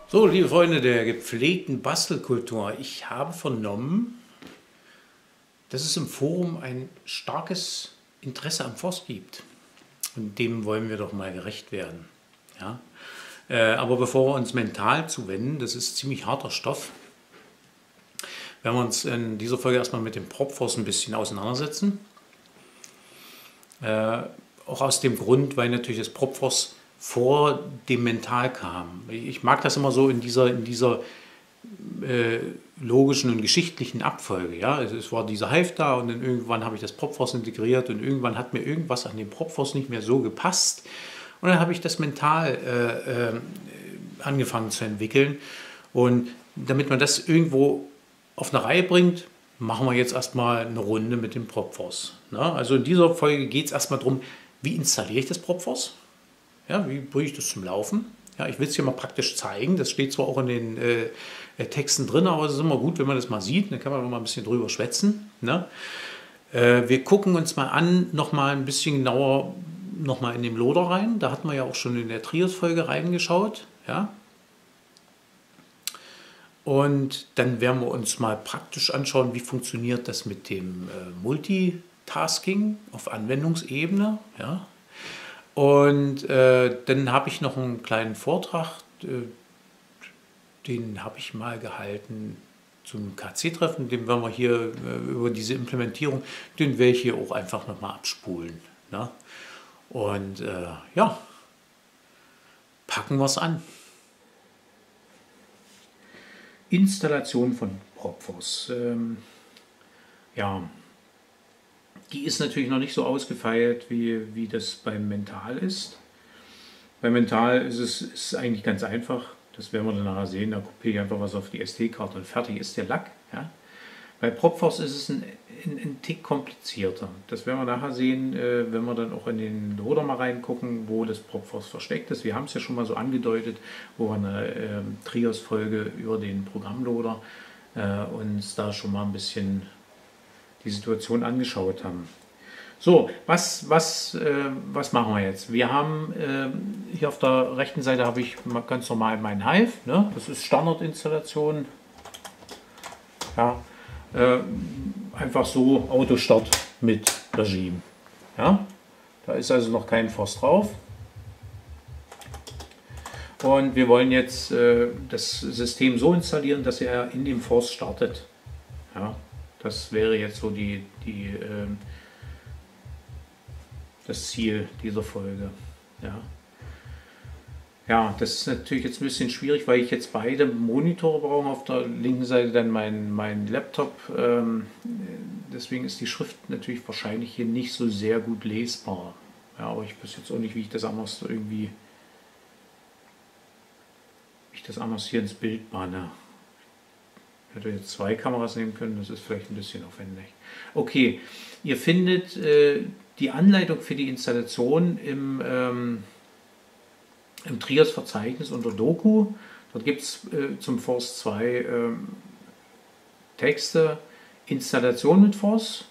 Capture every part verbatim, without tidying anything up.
So, liebe Freunde der gepflegten Bastelkultur, ich habe vernommen, dass es im Forum ein starkes Interesse am Forst gibt. Und dem wollen wir doch mal gerecht werden. Ja? Äh, aber bevor wir uns mental zuwenden, das ist ziemlich harter Stoff, werden wir uns in dieser Folge erstmal mit dem Propforst ein bisschen auseinandersetzen. Äh, auch aus dem Grund, weil natürlich das Propforst vor dem Mental kam. Ich mag das immer so in dieser, in dieser äh, logischen und geschichtlichen Abfolge. Ja? Also es war dieser Hive da und dann irgendwann habe ich das Propforst integriert und irgendwann hat mir irgendwas an dem Propforst nicht mehr so gepasst. Und dann habe ich das mental äh, äh, angefangen zu entwickeln. Und damit man das irgendwo auf eine Reihe bringt, machen wir jetzt erstmal eine Runde mit dem Propforst. Ja? Also in dieser Folge geht es erstmal darum, wie installiere ich das Propforst? Ja, wie bringe ich das zum Laufen? Ja, ich will es hier mal praktisch zeigen. Das steht zwar auch in den äh, Texten drin, aber es ist immer gut, wenn man das mal sieht. Dann kann man mal ein bisschen drüber schwätzen. Ne? Äh, wir gucken uns mal an, nochmal ein bisschen genauer nochmal in den Loader rein. Da hatten wir ja auch schon in der Trios-Folge reingeschaut. Ja? Und dann werden wir uns mal praktisch anschauen, wie funktioniert das mit dem äh, Multitasking auf Anwendungsebene. Ja? Und äh, dann habe ich noch einen kleinen Vortrag, äh, den habe ich mal gehalten zum K C-Treffen, den werden wir hier äh, über diese Implementierung, den werde ich hier auch einfach nochmal abspulen. Ne? Und äh, ja, packen wir es an. Installation von Propforst. Ähm, ja, die ist natürlich noch nicht so ausgefeilt, wie, wie das beim Mental ist. Beim Mental ist es ist eigentlich ganz einfach. Das werden wir dann nachher sehen. Da kopiere ich einfach was auf die S D-Karte und fertig ist der Lack. Ja. Bei Propforst ist es ein, ein, ein Tick komplizierter. Das werden wir nachher sehen, äh, wenn wir dann auch in den Loader mal reingucken, wo das Propforst versteckt ist. Wir haben es ja schon mal so angedeutet, wo wir eine äh, Trios-Folge über den Programmloader äh, uns da schon mal ein bisschen die Situation angeschaut haben. So, was, was, äh, was machen wir jetzt? Wir haben äh, hier auf der rechten Seite habe ich ganz normal meinen Hive. Ne? Das ist Standardinstallation. Ja, äh, einfach so Autostart mit Regime. Ja? Da ist also noch kein Forst drauf. Und wir wollen jetzt äh, das System so installieren, dass er in dem Forst startet. Ja? Das wäre jetzt so die, die, äh, das Ziel dieser Folge. Ja. ja, das ist natürlich jetzt ein bisschen schwierig, weil ich jetzt beide Monitore brauche. Auf der linken Seite dann mein, mein Laptop. Ähm, deswegen ist die Schrift natürlich wahrscheinlich hier nicht so sehr gut lesbar. Ja, aber ich weiß jetzt auch nicht, wie ich das anders irgendwie, wie ich das anders hier ins Bild bahne. Ich hätte jetzt zwei Kameras nehmen können, das ist vielleicht ein bisschen aufwendig. Okay, ihr findet äh, die Anleitung für die Installation im, ähm, im Trios-Verzeichnis unter Doku. Dort gibt es äh, zum Forst zwei ähm, Texte. Installation mit Forst.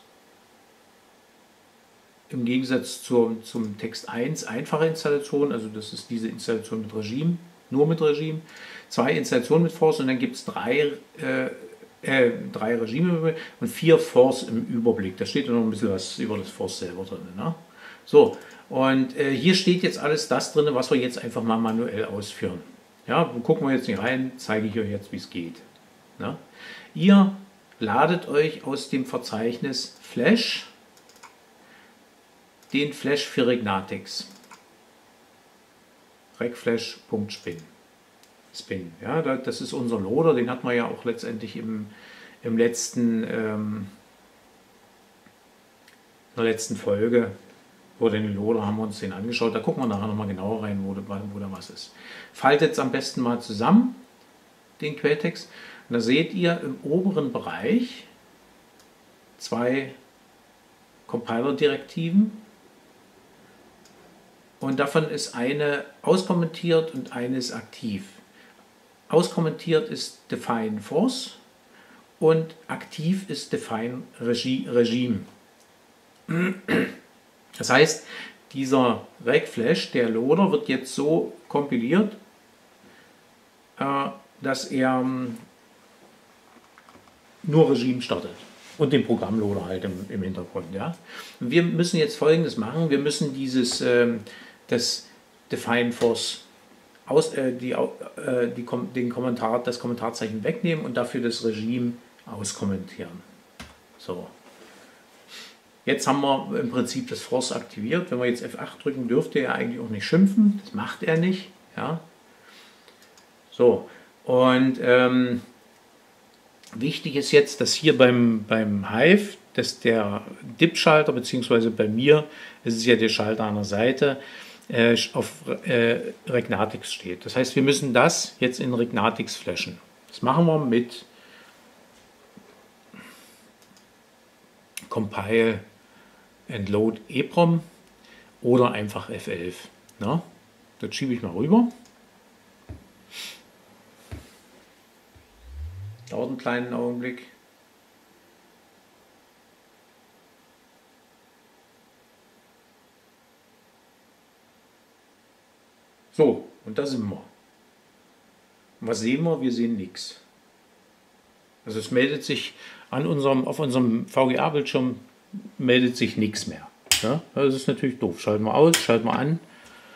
Im Gegensatz zur, zum Text eins einfache Installation, also das ist diese Installation mit Regime, nur mit Regime. Zwei Installationen mit Forst und dann gibt es drei, äh, äh, drei Regime und vier Forst im Überblick. Da steht noch ein bisschen was über das Forst selber drin. Ne? So, und äh, hier steht jetzt alles das drin, was wir jetzt einfach mal manuell ausführen. Ja, gucken wir jetzt nicht rein, zeige ich euch jetzt, wie es geht. Ne? Ihr ladet euch aus dem Verzeichnis Flash den Flash für Regnatix. Regflash.spin. Spin. Ja, das ist unser Loader, den hat man ja auch letztendlich im, im letzten, ähm, in der letzten Folge, wo den Loader haben wir uns den angeschaut. Da gucken wir nachher nochmal genauer rein, wo, wo da was ist. Faltet es am besten mal zusammen, den Quelltext. Und da seht ihr im oberen Bereich zwei Compiler-Direktiven. Und davon ist eine auskommentiert und eine ist aktiv. Auskommentiert ist define force und aktiv ist define regime. Das heißt, dieser Regflash, der Loader, wird jetzt so kompiliert, äh, dass er ähm, nur Regime startet und den Programmloader halt im, im Hintergrund. Ja? Wir müssen jetzt Folgendes machen. Wir müssen dieses, ähm, das Define Force aus, äh, die, äh, die, den Kommentar, das Kommentarzeichen wegnehmen und dafür das Regime auskommentieren. So. Jetzt haben wir im Prinzip das Force aktiviert. Wenn wir jetzt F acht drücken, dürfte er eigentlich auch nicht schimpfen. Das macht er nicht. Ja. So. Und ähm, wichtig ist jetzt, dass hier beim, beim Hive, dass der D I P-Schalter, beziehungsweise bei mir ist es ja der Schalter an der Seite, äh, auf äh, Regnatix steht. Das heißt, wir müssen das jetzt in Regnatix flashen. Das machen wir mit Compile and Load EEPROM oder einfach F elf. Na, das schiebe ich mal rüber. Dauert einen kleinen Augenblick. So, und da sind wir. Und was sehen wir? Wir sehen nichts. Also es meldet sich an unserem, auf unserem V G A-Bildschirm meldet sich nichts mehr. Ja, das ist natürlich doof. Schalten wir aus, schalten wir an.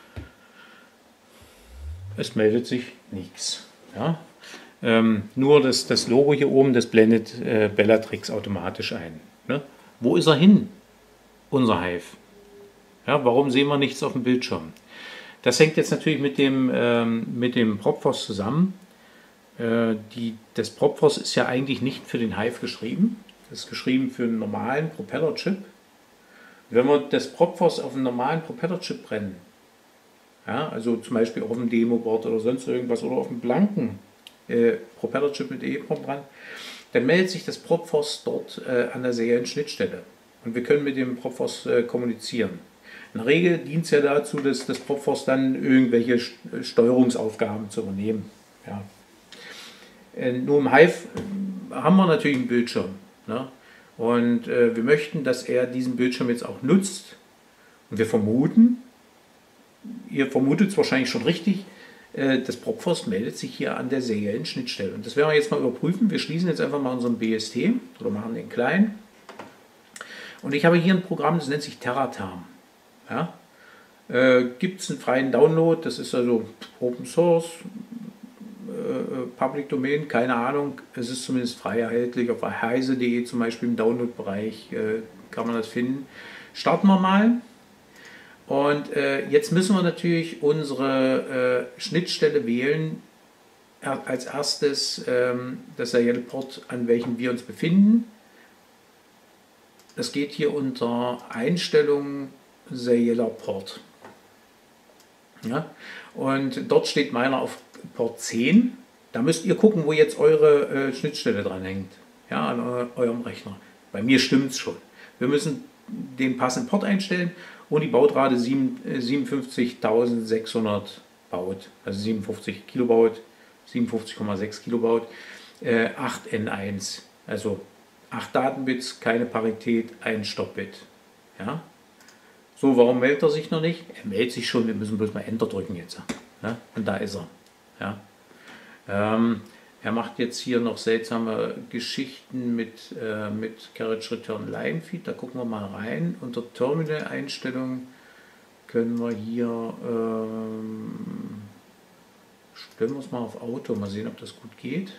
Es meldet sich nichts. Ja. Ähm, nur das, das Logo hier oben, das blendet äh, Bellatrix automatisch ein. Ne? Wo ist er hin, unser Hive? Ja, warum sehen wir nichts auf dem Bildschirm? Das hängt jetzt natürlich mit dem, ähm, mit dem Propforce zusammen. Äh, die, das Propforce ist ja eigentlich nicht für den Hive geschrieben. Das ist geschrieben für einen normalen Propeller-Chip. Wenn wir das Propforce auf einen normalen Propeller-Chip brennen, ja, also zum Beispiel auf dem Demo-Board oder sonst irgendwas oder auf einem blanken äh, Propeller-Chip mit EEPROM dran, dann meldet sich das Propforce dort äh, an der seriellen Schnittstelle. Und wir können mit dem Propforce äh, kommunizieren. In der Regel dient es ja dazu, dass das Propforce dann irgendwelche Steuerungsaufgaben zu übernehmen. Ja. Äh, nur im Hive haben wir natürlich einen Bildschirm. Ne? Und äh, wir möchten, dass er diesen Bildschirm jetzt auch nutzt. Und wir vermuten, ihr vermutet es wahrscheinlich schon richtig, äh, das Propforce meldet sich hier an der seriellen Schnittstelle. Und das werden wir jetzt mal überprüfen. Wir schließen jetzt einfach mal unseren B S T oder machen den klein. Und ich habe hier ein Programm, das nennt sich Teraterm. Ja? Äh, Gibt es einen freien Download, das ist also Open Source, äh, Public Domain, keine Ahnung. Es ist zumindest frei erhältlich. Auf heise punkt de zum Beispiel im Download-Bereich äh, kann man das finden. Starten wir mal. Und äh, jetzt müssen wir natürlich unsere äh, Schnittstelle wählen. Er, als erstes ähm, das serielle Port, an welchem wir uns befinden. Das geht hier unter Einstellungen serieller Port. Ja? Und dort steht meiner auf Port zehn. Da müsst ihr gucken, wo jetzt eure äh, Schnittstelle dran hängt. Ja, an eu eurem Rechner. Bei mir stimmt es schon. Wir müssen den passenden Port einstellen und die Bautrate siebenundfünfzigtausendsechshundert Baud, also siebenundfünfzig Kilobaud, siebenundfünfzig Komma sechs Kilobaud, äh, acht N eins, also acht Datenbits, keine Parität, ein Stoppbit. Ja? So, warum meldet er sich noch nicht? Er meldet sich schon, wir müssen bloß mal Enter drücken jetzt. Ja? Und da ist er. Ja? Ähm, er macht jetzt hier noch seltsame Geschichten mit, äh, mit Carriage Return Line Feed. Da gucken wir mal rein. Unter Terminal-Einstellungen können wir hier, ähm, stellen wir es mal auf Auto, mal sehen, ob das gut geht.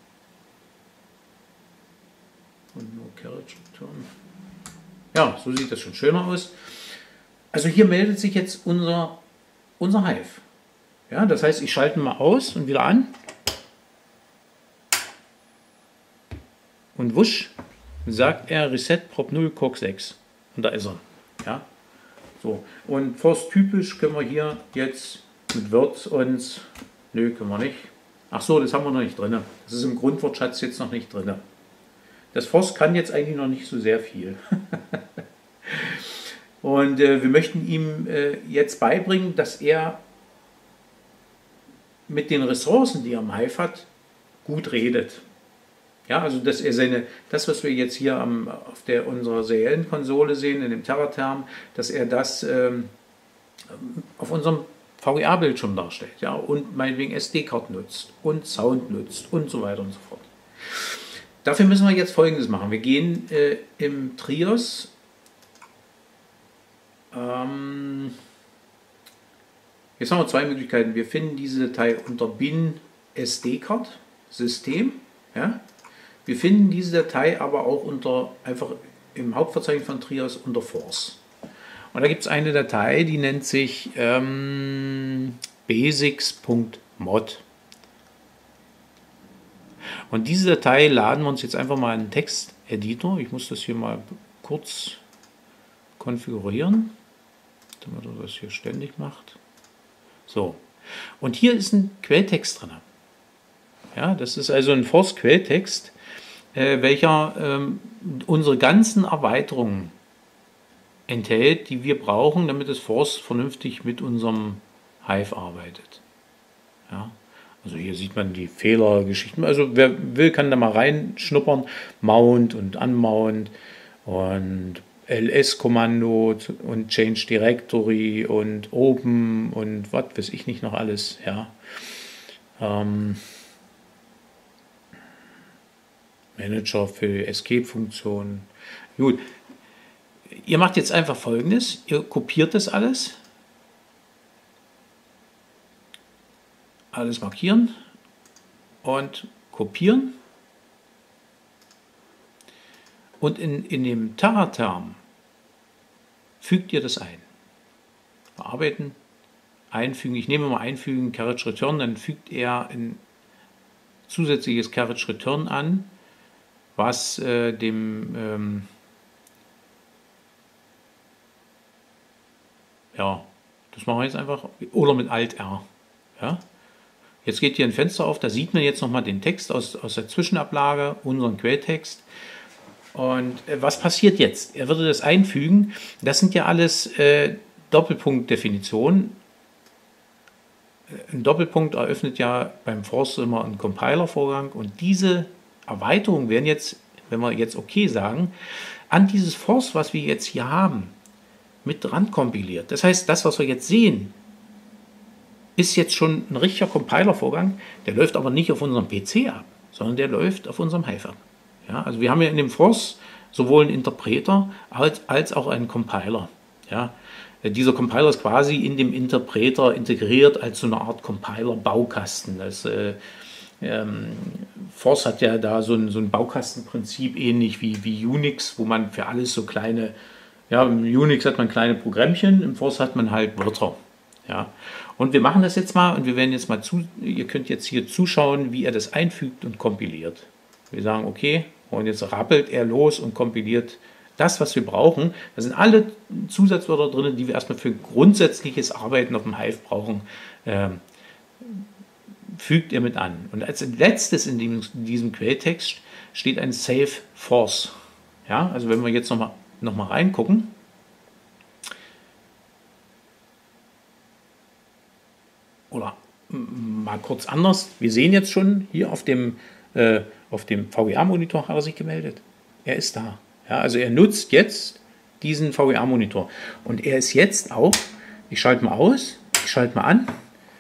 Und nur Carriage Return. Ja, so sieht das schon schöner aus. Also hier meldet sich jetzt unser, unser Hive. Ja, das heißt, ich schalte ihn mal aus und wieder an. Und wusch, sagt er Reset Prop null Cox sechs. Und da ist er. Ja, so. Und Force typisch können wir hier jetzt mit Word uns, nö, können wir nicht. Ach so, das haben wir noch nicht drin. Das ist im Grundwortschatz jetzt noch nicht drin. Das Force kann jetzt eigentlich noch nicht so sehr viel. Und äh, wir möchten ihm äh, jetzt beibringen, dass er mit den Ressourcen, die er am Hive hat, gut redet. Ja, also dass er seine, das, was wir jetzt hier am, auf der, unserer seriellen Konsole sehen, in dem Teraterm, dass er das ähm, auf unserem V G A-Bildschirm darstellt, ja, und meinetwegen S D-Card nutzt und Sound nutzt und so weiter und so fort. Dafür müssen wir jetzt Folgendes machen. Wir gehen äh, im Trios ähm, jetzt haben wir zwei Möglichkeiten. Wir finden diese Datei unter bin S D-Card System. Ja. Wir finden diese Datei aber auch unter einfach im Hauptverzeichnis von Trios unter Force. Und da gibt es eine Datei, die nennt sich ähm, basics punkt mod. Und diese Datei laden wir uns jetzt einfach mal in einen Texteditor. Ich muss das hier mal kurz konfigurieren, damit er das hier ständig macht. So, und hier ist ein Quelltext drin. Ja, das ist also ein Force-Quelltext, äh, welcher ähm, unsere ganzen Erweiterungen enthält, die wir brauchen, damit das Force vernünftig mit unserem Hive arbeitet. Ja, also hier sieht man die Fehlergeschichten. Also wer will, kann da mal reinschnuppern. Mount und Unmount und L S-Kommando und Change Directory und Open und was weiß ich nicht noch alles. Ja. Ähm, Manager für Escape-Funktionen. Gut. Ihr macht jetzt einfach Folgendes, ihr kopiert das alles, alles markieren und kopieren und in, in dem Tara-Term fügt ihr das ein. Bearbeiten, einfügen, ich nehme mal einfügen, Carriage Return, dann fügt er ein zusätzliches Carriage Return an, was äh, dem ähm, ja, das machen wir jetzt einfach. Oder mit Alt R. Ja. Jetzt geht hier ein Fenster auf, da sieht man jetzt nochmal den Text aus, aus der Zwischenablage, unseren Quelltext. Und äh, was passiert jetzt? Er würde das einfügen. Das sind ja alles äh, Doppelpunktdefinitionen. Ein Doppelpunkt eröffnet ja beim Force immer einen Compiler-Vorgang. Und diese Erweiterungen werden jetzt, wenn wir jetzt OK sagen, an dieses Force, was wir jetzt hier haben, mit dran kompiliert. Das heißt, das, was wir jetzt sehen, ist jetzt schon ein richtiger Compiler-Vorgang. Der läuft aber nicht auf unserem P C ab, sondern der läuft auf unserem Hive ab. Ja, also wir haben ja in dem Force sowohl einen Interpreter als, als auch einen Compiler. Ja, dieser Compiler ist quasi in dem Interpreter integriert als so eine Art Compiler-Baukasten. Das äh, ähm, Force hat ja da so ein, so ein Baukastenprinzip, ähnlich wie, wie Unix, wo man für alles so kleine, ja, im Unix hat man kleine Programmchen, im Force hat man halt Wörter. Ja. Und wir machen das jetzt mal und wir werden jetzt mal zu, ihr könnt jetzt hier zuschauen, wie er das einfügt und kompiliert. Wir sagen, okay, und jetzt rappelt er los und kompiliert das, was wir brauchen. Da sind alle Zusatzwörter drin, die wir erstmal für grundsätzliches Arbeiten auf dem Hive brauchen, äh, fügt er mit an. Und als letztes in diesem, in diesem Quelltext steht ein Save Force. Ja, also wenn wir jetzt nochmal noch mal reingucken, oder mal kurz anders, wir sehen jetzt schon hier auf dem, äh, auf dem V G A-Monitor hat er sich gemeldet. Er ist da. Ja, also er nutzt jetzt diesen V G A-Monitor. Und er ist jetzt auch, ich schalte mal aus, ich schalte mal an,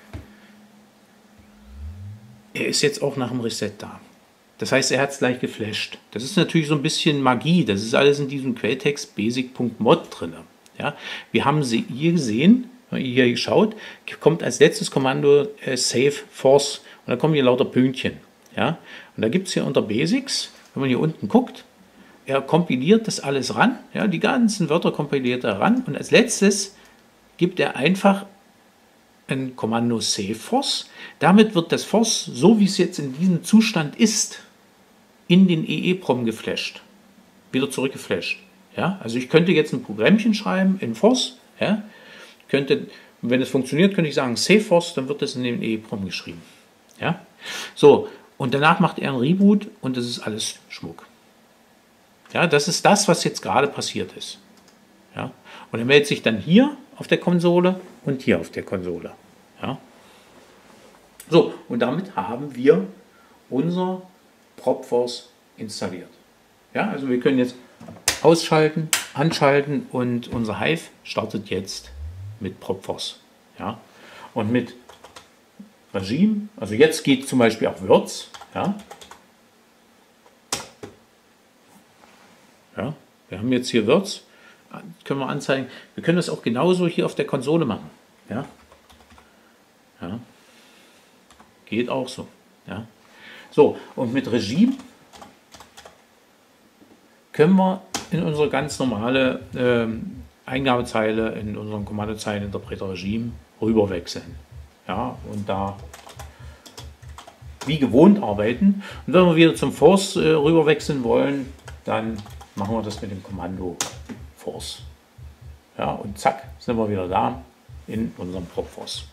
er ist jetzt auch nach dem Reset da. Das heißt, er hat es gleich geflasht. Das ist natürlich so ein bisschen Magie. Das ist alles in diesem Quelltext basic punkt mod drin. Ja, wir haben sie hier gesehen, hier geschaut, kommt als letztes Kommando äh, Save Force und da kommen hier lauter Pünktchen. Ja? Und da gibt es hier unter Basics, wenn man hier unten guckt, er kompiliert das alles ran, ja, die ganzen Wörter kompiliert er ran und als letztes gibt er einfach ein Kommando Save Force. Damit wird das Force, so wie es jetzt in diesem Zustand ist, in den E E P R O M geflasht, wieder zurückgeflasht. Ja? Also ich könnte jetzt ein Programmchen schreiben in Force, ja? Könnte, wenn es funktioniert, könnte ich sagen Save Force, dann wird das in den E E P R O M geschrieben. Ja? So, und danach macht er ein Reboot und das ist alles Schmuck. Ja, das ist das, was jetzt gerade passiert ist. Ja? Und er meldet sich dann hier auf der Konsole und hier auf der Konsole. Ja? So, und damit haben wir unser PropForce installiert. Ja, also wir können jetzt ausschalten, anschalten und unser Hive startet jetzt mit PropForce. Ja? Und mit Regime, also jetzt geht zum Beispiel auch Würz, ja. Ja, wir haben jetzt hier Würz, können wir anzeigen. Wir können das auch genauso hier auf der Konsole machen, ja. Ja. Geht auch so, ja. So, und mit Regime können wir in unsere ganz normale ähm, Eingabezeile, in unseren Kommandozeileninterpreter Regime rüberwechseln. Ja, und da wie gewohnt arbeiten. Und wenn wir wieder zum Force äh, rüberwechseln wollen, dann machen wir das mit dem Kommando Force. Ja, und zack, sind wir wieder da in unserem PropForce.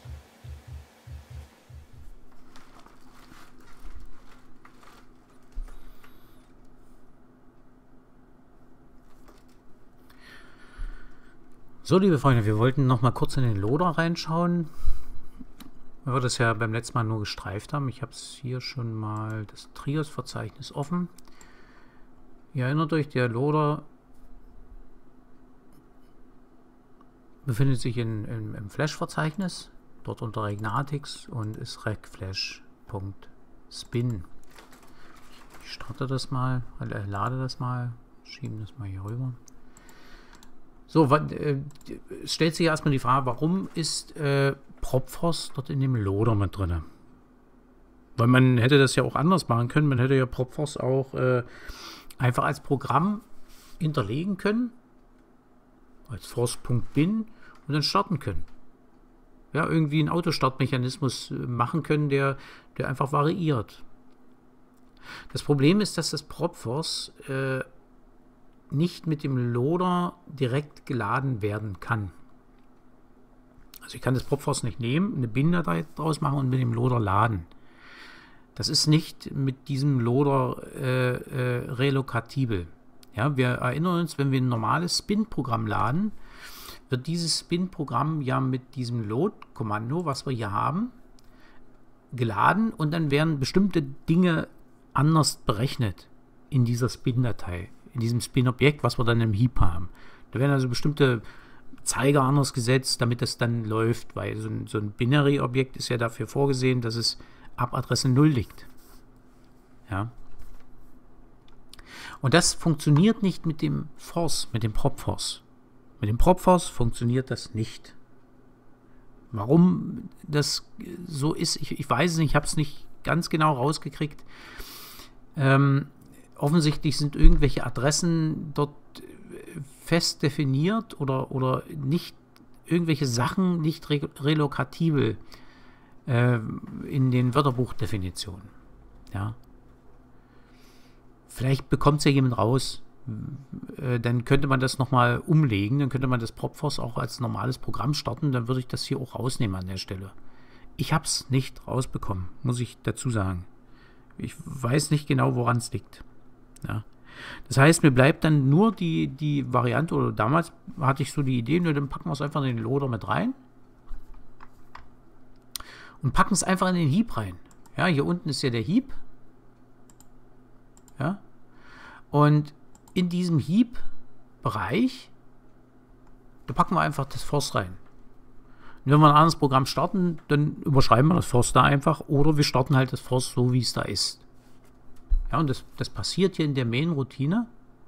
So, liebe Freunde, wir wollten noch mal kurz in den Loader reinschauen, weil wir das ja beim letzten Mal nur gestreift haben. Ich habe es hier schon mal das Trios-Verzeichnis offen. Ihr erinnert euch, der Loader befindet sich in, in, im Flash-Verzeichnis, dort unter Regnatix und ist recflash.spin. Ich starte das mal, äh, lade das mal, schieben das mal hier rüber. So, äh, stellt sich erstmal die Frage, warum ist äh, PropForce dort in dem Loader mit drin? Weil man hätte das ja auch anders machen können. Man hätte ja PropForce auch äh, einfach als Programm hinterlegen können, als force.bin und dann starten können. Ja, irgendwie einen Autostartmechanismus machen können, der, der einfach variiert. Das Problem ist, dass das PropForce äh, nicht mit dem Loader direkt geladen werden kann. Also ich kann das PropForce nicht nehmen, eine Bin-Datei draus machen und mit dem Loader laden. Das ist nicht mit diesem Loader äh, äh, relokatibel. Ja, wir erinnern uns, wenn wir ein normales Spin-Programm laden, wird dieses Spin-Programm ja mit diesem Load-Kommando, was wir hier haben, geladen und dann werden bestimmte Dinge anders berechnet in dieser Spin-Datei. In diesem Spin-Objekt, was wir dann im Heap haben. Da werden also bestimmte Zeiger anders gesetzt, damit das dann läuft, weil so ein, so ein Binary-Objekt ist ja dafür vorgesehen, dass es ab Adresse null liegt. Ja. Und das funktioniert nicht mit dem Force, mit dem PropForce. Mit dem PropForce funktioniert das nicht. Warum das so ist, ich, ich weiß es nicht, ich habe es nicht ganz genau rausgekriegt. Ähm, Offensichtlich sind irgendwelche Adressen dort fest definiert oder, oder nicht irgendwelche Sachen nicht re relokatibel äh, in den Wörterbuchdefinitionen. Ja. Vielleicht bekommt es ja jemand raus, äh, dann könnte man das nochmal umlegen, dann könnte man das PropForce auch als normales Programm starten, dann würde ich das hier auch rausnehmen an der Stelle. Ich habe es nicht rausbekommen, muss ich dazu sagen. Ich weiß nicht genau, woran es liegt. Ja. Das heißt, mir bleibt dann nur die, die Variante, oder damals hatte ich so die Idee, nur dann packen wir es einfach in den Loader mit rein und packen es einfach in den Heap rein. Ja, hier unten ist ja der Heap. Ja. Und in diesem Heap-Bereich, da packen wir einfach das Force rein. Und wenn wir ein anderes Programm starten, dann überschreiben wir das Force da einfach, oder wir starten halt das Force so, wie es da ist. Ja, und das, das passiert hier in der Main-Routine.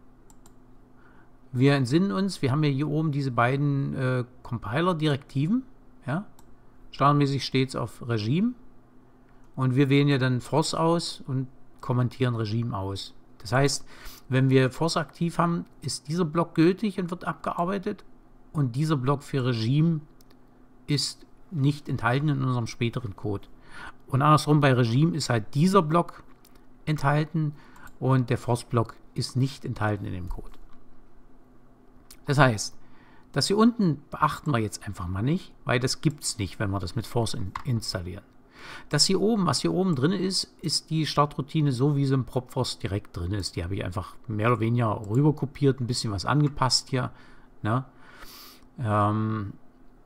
Wir entsinnen uns, wir haben ja hier oben diese beiden äh, Compiler-Direktiven. Ja? Standardmäßig steht es auf Regime. Und wir wählen ja dann Force aus und kommentieren Regime aus. Das heißt, wenn wir Force aktiv haben, ist dieser Block gültig und wird abgearbeitet. Und dieser Block für Regime ist nicht enthalten in unserem späteren Code. Und andersrum, bei Regime ist halt dieser Block enthalten und der Force-Block ist nicht enthalten in dem Code. Das heißt, das hier unten beachten wir jetzt einfach mal nicht, weil das gibt es nicht, wenn wir das mit Force in installieren. Das hier oben, was hier oben drin ist, ist die Startroutine so, wie sie im PropForce direkt drin ist. Die habe ich einfach mehr oder weniger rüber kopiert, ein bisschen was angepasst hier. Ne? Ähm,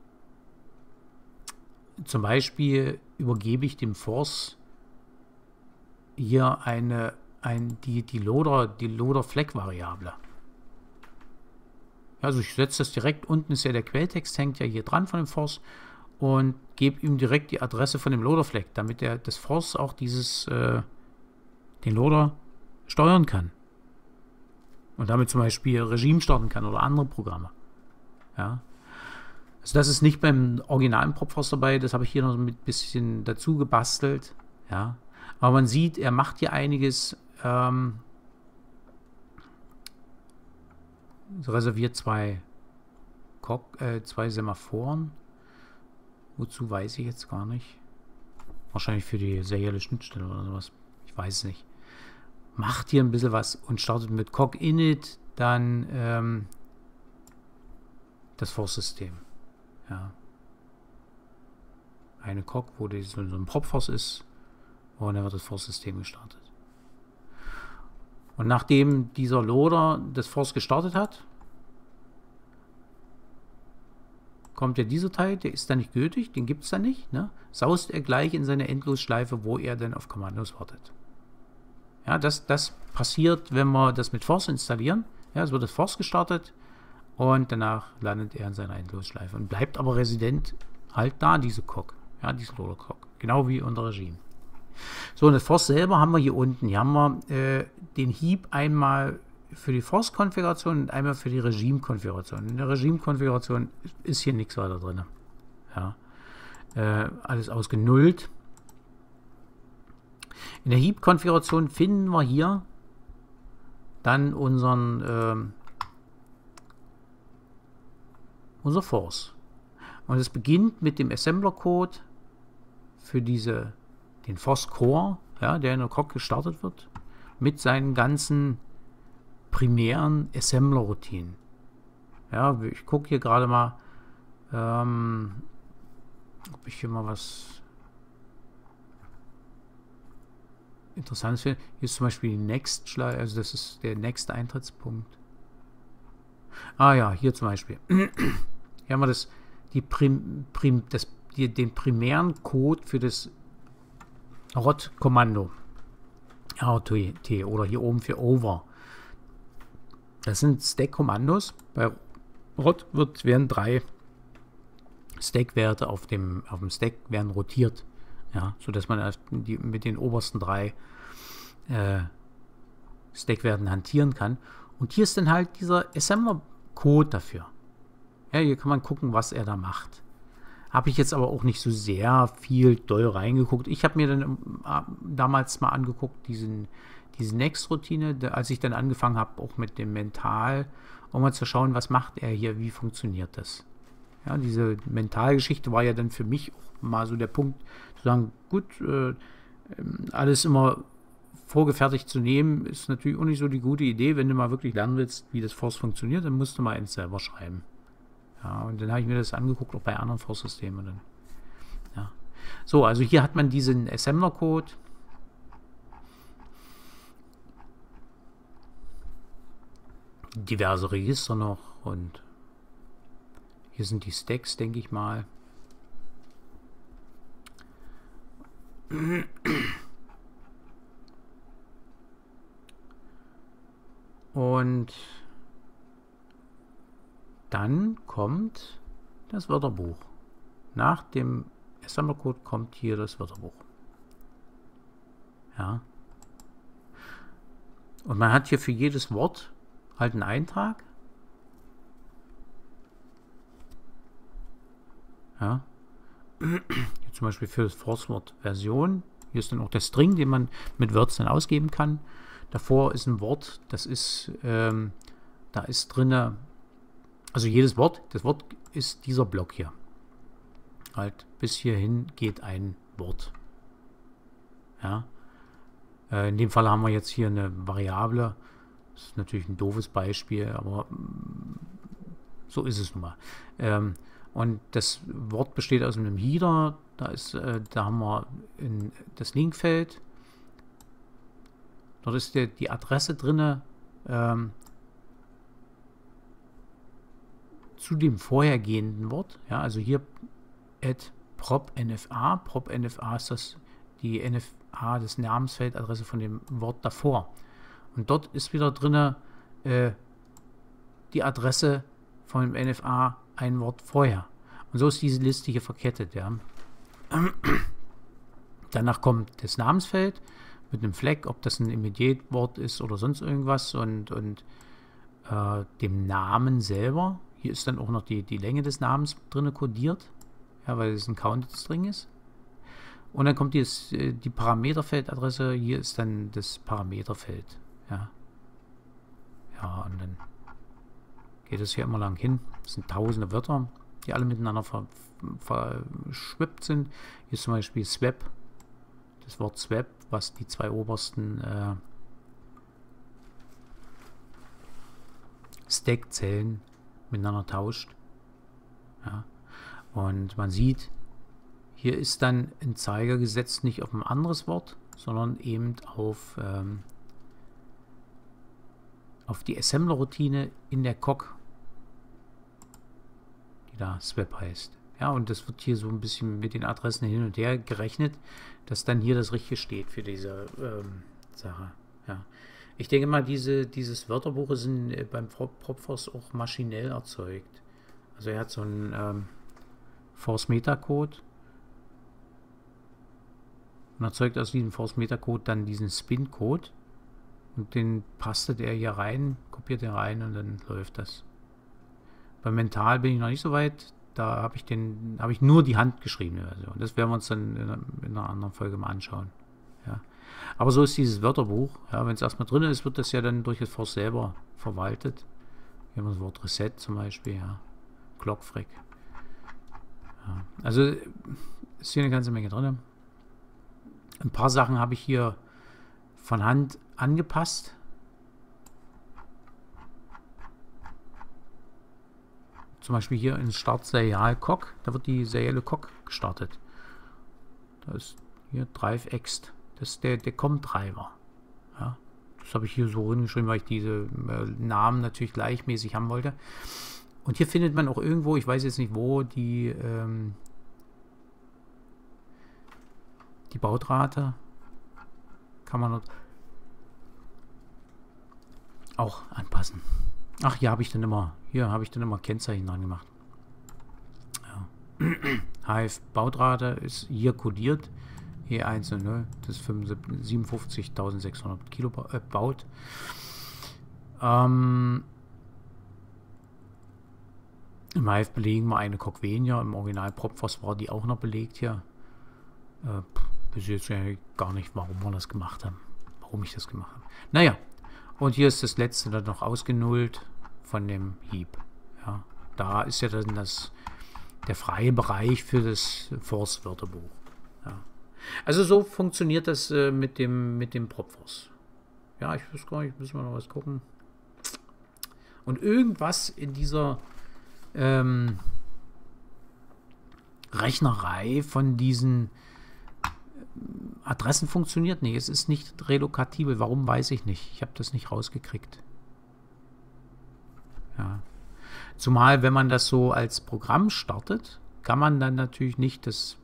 zum Beispiel übergebe ich dem Force hier eine, ein, die, die Loader, die Loader-Flag-Variable. Also ich setze das direkt, unten ist ja der Quelltext, hängt ja hier dran von dem Force und gebe ihm direkt die Adresse von dem Loader-Flag, damit er das Force auch dieses, äh, den Loader steuern kann. Und damit zum Beispiel Regime starten kann oder andere Programme. Ja. Also das ist nicht beim originalen Propforce dabei, das habe ich hier noch ein bisschen dazu gebastelt. Ja. Aber man sieht, er macht hier einiges, ähm, reserviert zwei, Cock, äh, zwei Semaphoren. Wozu weiß ich jetzt gar nicht. Wahrscheinlich für die serielle Schnittstelle oder sowas. Ich weiß es nicht. Macht hier ein bisschen was und startet mit Cock Init dann ähm, das Force-System. Ja. Eine Cock, wo die, so, so ein Propforce ist, und dann wird das Force-System gestartet. Und nachdem dieser Loader das Force gestartet hat, kommt ja dieser Teil, der ist dann nicht gültig, den gibt es dann nicht, ne? Saust er gleich in seine Endlosschleife, wo er dann auf Kommandos wartet. Ja, das, das passiert, wenn wir das mit Force installieren. Ja, es wird das Force gestartet und danach landet er in seiner Endlosschleife und bleibt aber resident halt da, diese Cock. Ja, diese Loader-Cock. Genau wie unter Regime. So, und das Force selber haben wir hier unten. Hier haben wir äh, den Heap einmal für die Force-Konfiguration und einmal für die Regime-Konfiguration. In der Regime-Konfiguration ist hier nichts weiter drin. Ja. Äh, alles ausgenullt. In der Heap-Konfiguration finden wir hier dann unseren ähm, unser Force. Und es beginnt mit dem Assembler-Code für diese, den Force Core, ja, der in der Cock gestartet wird, mit seinen ganzen primären Assembler-Routinen. Ja, ich gucke hier gerade mal, ähm, ob ich hier mal was Interessantes finde. Hier ist zum Beispiel die Next-Schleife, also das ist der nächste Eintrittspunkt. Ah ja, hier zum Beispiel. Hier haben wir das, die Prim, Prim, das, die, den primären Code für das R O T-Kommando. R O T oder hier oben für Over. Das sind Stack-Kommandos. Bei R O T wird, werden drei Stack-Werte auf dem, auf dem Stack werden rotiert. Ja, sodass man die, mit den obersten drei äh, Stack-Werten hantieren kann. Und hier ist dann halt dieser Assembler-Code dafür. Ja, hier kann man gucken, was er da macht. Habe ich jetzt aber auch nicht so sehr viel doll reingeguckt. Ich habe mir dann äh, damals mal angeguckt, diesen, diese Next-Routine, als ich dann angefangen habe, auch mit dem Mental, um mal zu schauen, was macht er hier, wie funktioniert das. Ja, diese Mentalgeschichte war ja dann für mich auch mal so der Punkt, zu sagen, gut, äh, alles immer vorgefertigt zu nehmen, ist natürlich auch nicht so die gute Idee. Wenn du mal wirklich lernen willst, wie das Force funktioniert, dann musst du mal eins selber schreiben. Ja, und dann habe ich mir das angeguckt, auch bei anderen Force-Systemen. Dann, ja. So, also hier hat man diesen Assembler-Code. Diverse Register noch und hier sind die Stacks, denke ich mal. Und dann kommt das Wörterbuch. Nach dem Assembler-Code kommt hier das Wörterbuch. Ja. Und man hat hier für jedes Wort halt einen Eintrag. Ja. Hier zum Beispiel für das Force-Wort Version. Hier ist dann auch der String, den man mit Words dann ausgeben kann. Davor ist ein Wort, das ist, ähm, da ist drinne, also jedes Wort, das Wort ist dieser Block hier. Halt, bis hierhin geht ein Wort. Ja. Äh, in dem Fall haben wir jetzt hier eine Variable. Das ist natürlich ein doofes Beispiel, aber so ist es nun mal. Ähm, und das Wort besteht aus einem Header. Da ist, äh, da haben wir in das Linkfeld. Dort ist der, die Adresse drin ähm, zu dem vorhergehenden Wort. Ja, also hier at propnfa. Propnfa ist das die N F A, das Namensfeldadresse von dem Wort davor. Und dort ist wieder drin äh, die Adresse von dem N F A ein Wort vorher. Und so ist diese Liste hier verkettet, ja. Danach kommt das Namensfeld mit einem Fleck, ob das ein Immediate-Wort ist oder sonst irgendwas und, und äh, dem Namen selber. Hier ist dann auch noch die, die Länge des Namens drin kodiert, ja, weil es ein Counted String ist. Und dann kommt jetzt die Parameterfeldadresse, hier ist dann das Parameterfeld. Ja, ja und dann geht es hier immer lang hin. Das sind tausende Wörter, die alle miteinander ver, verschwippt sind. Hier ist zum Beispiel Swap, das Wort Swap, was die zwei obersten äh, Stack-Zellen miteinander tauscht. Ja. Und man sieht, hier ist dann ein Zeiger gesetzt, nicht auf ein anderes Wort, sondern eben auf, ähm, auf die Assembler-Routine in der C O C, die da Swap heißt. Ja, und das wird hier so ein bisschen mit den Adressen hin und her gerechnet, dass dann hier das Richtige steht für diese ähm, Sache. Ja. Ich denke mal, diese, dieses Wörterbuch ist in, äh, beim Propforce auch maschinell erzeugt. Also er hat so einen ähm, Force-Meta-Code und erzeugt aus diesem Force-Meta-Code dann diesen Spin-Code und den pastet er hier rein, kopiert er rein und dann läuft das. Beim Mental bin ich noch nicht so weit. Da habe ich den, habe ich nur die handgeschriebene Version. Das werden wir uns dann in, in einer anderen Folge mal anschauen. Ja. Aber so ist dieses Wörterbuch. Ja, wenn es erstmal drin ist, wird das ja dann durch das Force selber verwaltet. Hier haben wir das Wort Reset zum Beispiel. Ja. Clockfreak. Ja. Also ist hier eine ganze Menge drin. Ein paar Sachen habe ich hier von Hand angepasst. Zum Beispiel hier in Start Serial C O C, da wird die serielle C O C gestartet. Da ist hier Drive Ext, das ist der, der C O M-Treiber. Ja, das habe ich hier so hingeschrieben, weil ich diese äh, Namen natürlich gleichmäßig haben wollte. Und hier findet man auch irgendwo, ich weiß jetzt nicht wo, die, ähm, die Bautrate. Kann man dort auch anpassen. Ach, hier habe ich dann immer, hier habe ich dann immer Kennzeichen dran gemacht. Ja. H F Bautrate ist hier kodiert. E eins und null, das ist siebenundfünfzigtausendsechshundert Kilo äh, baut. Ähm, Im H F belegen wir eine C O C weniger. Im Original Propforce war die auch noch belegt hier. Äh, weiß jetzt ja gar nicht, warum wir das gemacht haben. Warum ich das gemacht habe. Naja. Und hier ist das letzte dann noch ausgenullt von dem Heap. Ja, da ist ja dann das, der freie Bereich für das Force-Wörterbuch. Ja. Also so funktioniert das äh, mit dem, mit dem Propforce. Ja, ich weiß gar nicht, müssen wir noch was gucken. Und irgendwas in dieser ähm, Rechnerei von diesen Adressen funktioniert nicht. Es ist nicht relokatibel. Warum, weiß ich nicht. Ich habe das nicht rausgekriegt. Ja. Zumal, wenn man das so als Programm startet, kann man dann natürlich nicht das,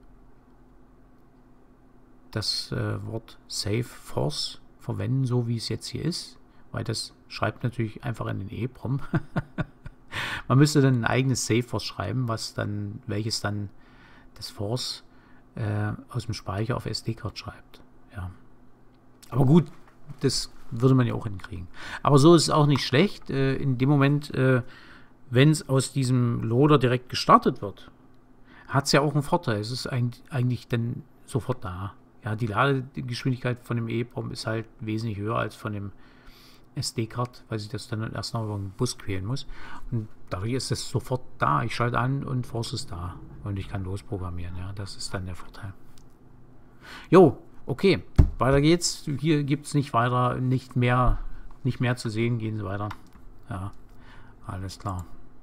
das äh, Wort Save Force verwenden, so wie es jetzt hier ist, weil das schreibt natürlich einfach in den EEPROM. Man müsste dann ein eigenes Save Force schreiben, was dann, welches dann das Force Äh, aus dem Speicher auf S D-Card schreibt. Ja. Aber gut, das würde man ja auch hinkriegen. Aber so ist es auch nicht schlecht. Äh, in dem Moment, äh, wenn es aus diesem Loader direkt gestartet wird, hat es ja auch einen Vorteil. Es ist eigentlich, eigentlich dann sofort da. Ja, die Ladegeschwindigkeit von dem EEPROM ist halt wesentlich höher als von dem S D-Card, weil ich das dann erst noch über den Bus quälen muss. Und dadurch ist es sofort da. Ich schalte an und Force ist da. Und ich kann losprogrammieren. Ja, das ist dann der Vorteil. Jo, okay. Weiter geht's. Hier gibt es nicht weiter, nicht mehr, nicht mehr zu sehen. Gehen Sie weiter. Ja, alles klar.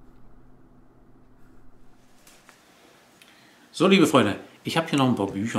So, liebe Freunde, ich habe hier noch ein paar Bücher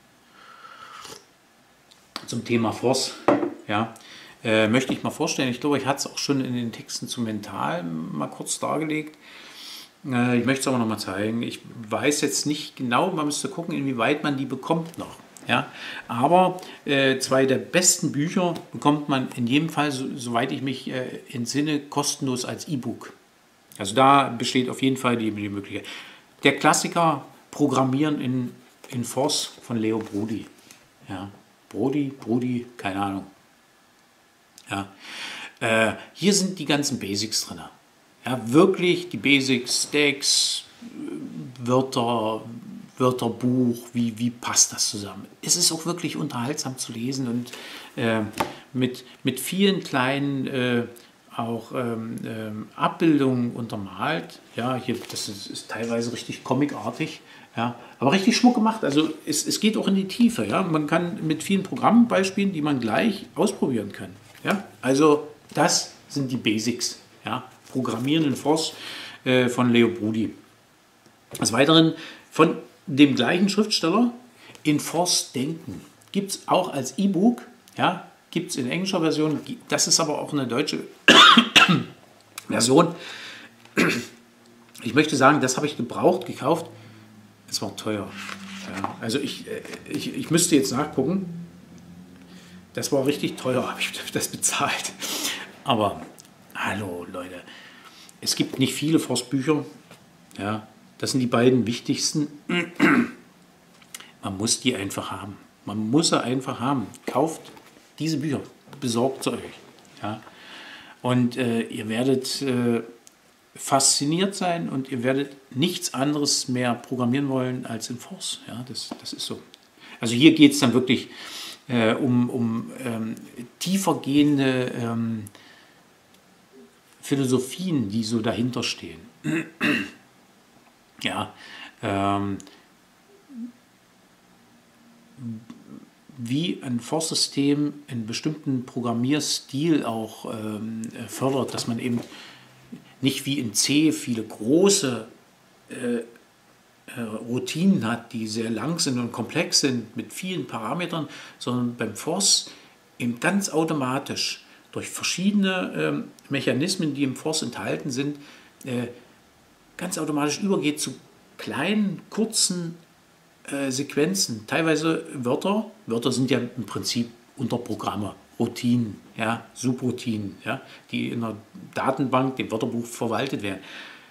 zum Thema Force. Ja. Äh, möchte ich mal vorstellen. Ich glaube, ich hatte es auch schon in den Texten zu Mental mal kurz dargelegt. Äh, ich möchte es aber noch mal zeigen. Ich weiß jetzt nicht genau, man müsste gucken, inwieweit man die bekommt noch. Ja? Aber äh, zwei der besten Bücher bekommt man in jedem Fall, so, soweit ich mich äh, entsinne, kostenlos als E-Book. Also da besteht auf jeden Fall die, die Möglichkeit. der Klassiker Programmieren in, in Force von Leo Brudi. Ja, Brody, Brody, keine Ahnung. Ja. Äh, hier sind die ganzen Basics drin. Ja, wirklich die Basics, Stacks, Wörter, Wörterbuch, wie, wie passt das zusammen. Es ist auch wirklich unterhaltsam zu lesen und äh, mit, mit vielen kleinen äh, auch ähm, ähm, Abbildungen untermalt. Ja, hier, das ist, ist teilweise richtig comicartig, ja, aber richtig schmuck gemacht. Also es, es geht auch in die Tiefe. Ja. Man kann mit vielen Programmbeispielen, die man gleich ausprobieren kann. Ja. Also das sind die Basics. Ja. Programmieren in Force äh, von Leo Brudi. Des Weiteren von dem gleichen Schriftsteller in Force Denken. Gibt es auch als E-Book, ja, gibt es in englischer Version, das ist aber auch eine deutsche Version. Ich möchte sagen, das habe ich gebraucht, gekauft. Es war teuer. Ja, also ich, ich, ich müsste jetzt nachgucken. Das war richtig teuer, habe ich das bezahlt. Aber hallo Leute, es gibt nicht viele Force-Bücher. Ja, das sind die beiden wichtigsten. Man muss die einfach haben. Man muss sie einfach haben. Kauft diese Bücher, besorgt sie euch. Ja. Und äh, ihr werdet äh, fasziniert sein und ihr werdet nichts anderes mehr programmieren wollen als in Force. Ja, das, das ist so. Also hier geht es dann wirklich äh, um, um ähm, tiefergehende ähm, Philosophien, die so dahinter stehen. Ja, ähm, wie ein Force-System einen bestimmten Programmierstil auch ähm, fördert, dass man eben nicht wie in C viele große äh, äh, Routinen hat, die sehr lang sind und komplex sind mit vielen Parametern, sondern beim Force eben ganz automatisch durch verschiedene äh, Mechanismen, die im Force enthalten sind, äh, ganz automatisch übergeht zu kleinen, kurzen äh, Sequenzen, teilweise Wörter. Wörter sind ja im Prinzip Unterprogramme, Routinen, ja, Subroutinen, ja, die in einer Datenbank, dem Wörterbuch verwaltet werden.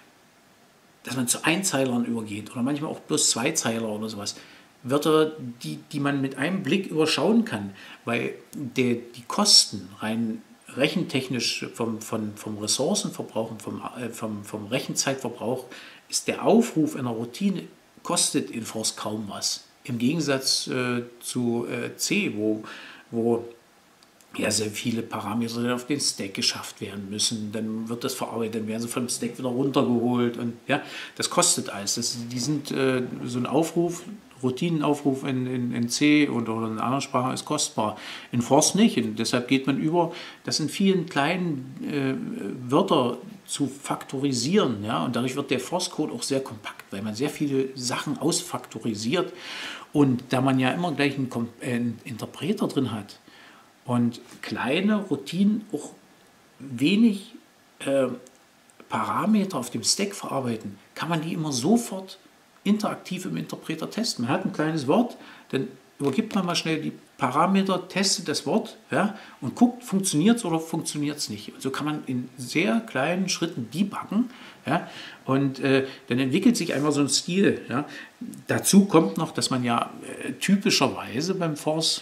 Dass man zu Einzeilern übergeht oder manchmal auch bloß Zweizeiler oder sowas. Wörter, die, die man mit einem Blick überschauen kann, weil der, die Kosten rein rechentechnisch vom, vom, vom Ressourcenverbrauch und vom, äh, vom, vom Rechenzeitverbrauch ist der Aufruf einer Routine, kostet in Force kaum was. Im Gegensatz äh, zu äh, C, wo, wo ja sehr viele Parameter auf den Stack geschafft werden müssen. Dann wird das verarbeitet, dann werden sie vom Stack wieder runtergeholt. Und ja, das kostet alles. Das, die sind äh, so ein Aufruf, Routinenaufruf in, in, in C oder in einer anderen Sprache ist kostbar. In Force nicht. Und deshalb geht man über, das in vielen kleinen äh, Wörter zu faktorisieren. Ja? Und dadurch wird der Force-Code auch sehr kompakt, weil man sehr viele Sachen ausfaktorisiert. Und da man ja immer gleich einen, einen Interpreter drin hat und kleine Routinen auch wenig äh, Parameter auf dem Stack verarbeiten, kann man die immer sofort interaktiv im Interpreter testen. Man hat ein kleines Wort, dann übergibt man mal schnell die Parameter, testet das Wort, ja, und guckt, funktioniert es oder funktioniert es nicht. Und so kann man in sehr kleinen Schritten debuggen, ja, und äh, dann entwickelt sich einfach so ein Stil. Ja. Dazu kommt noch, dass man ja äh, typischerweise beim Force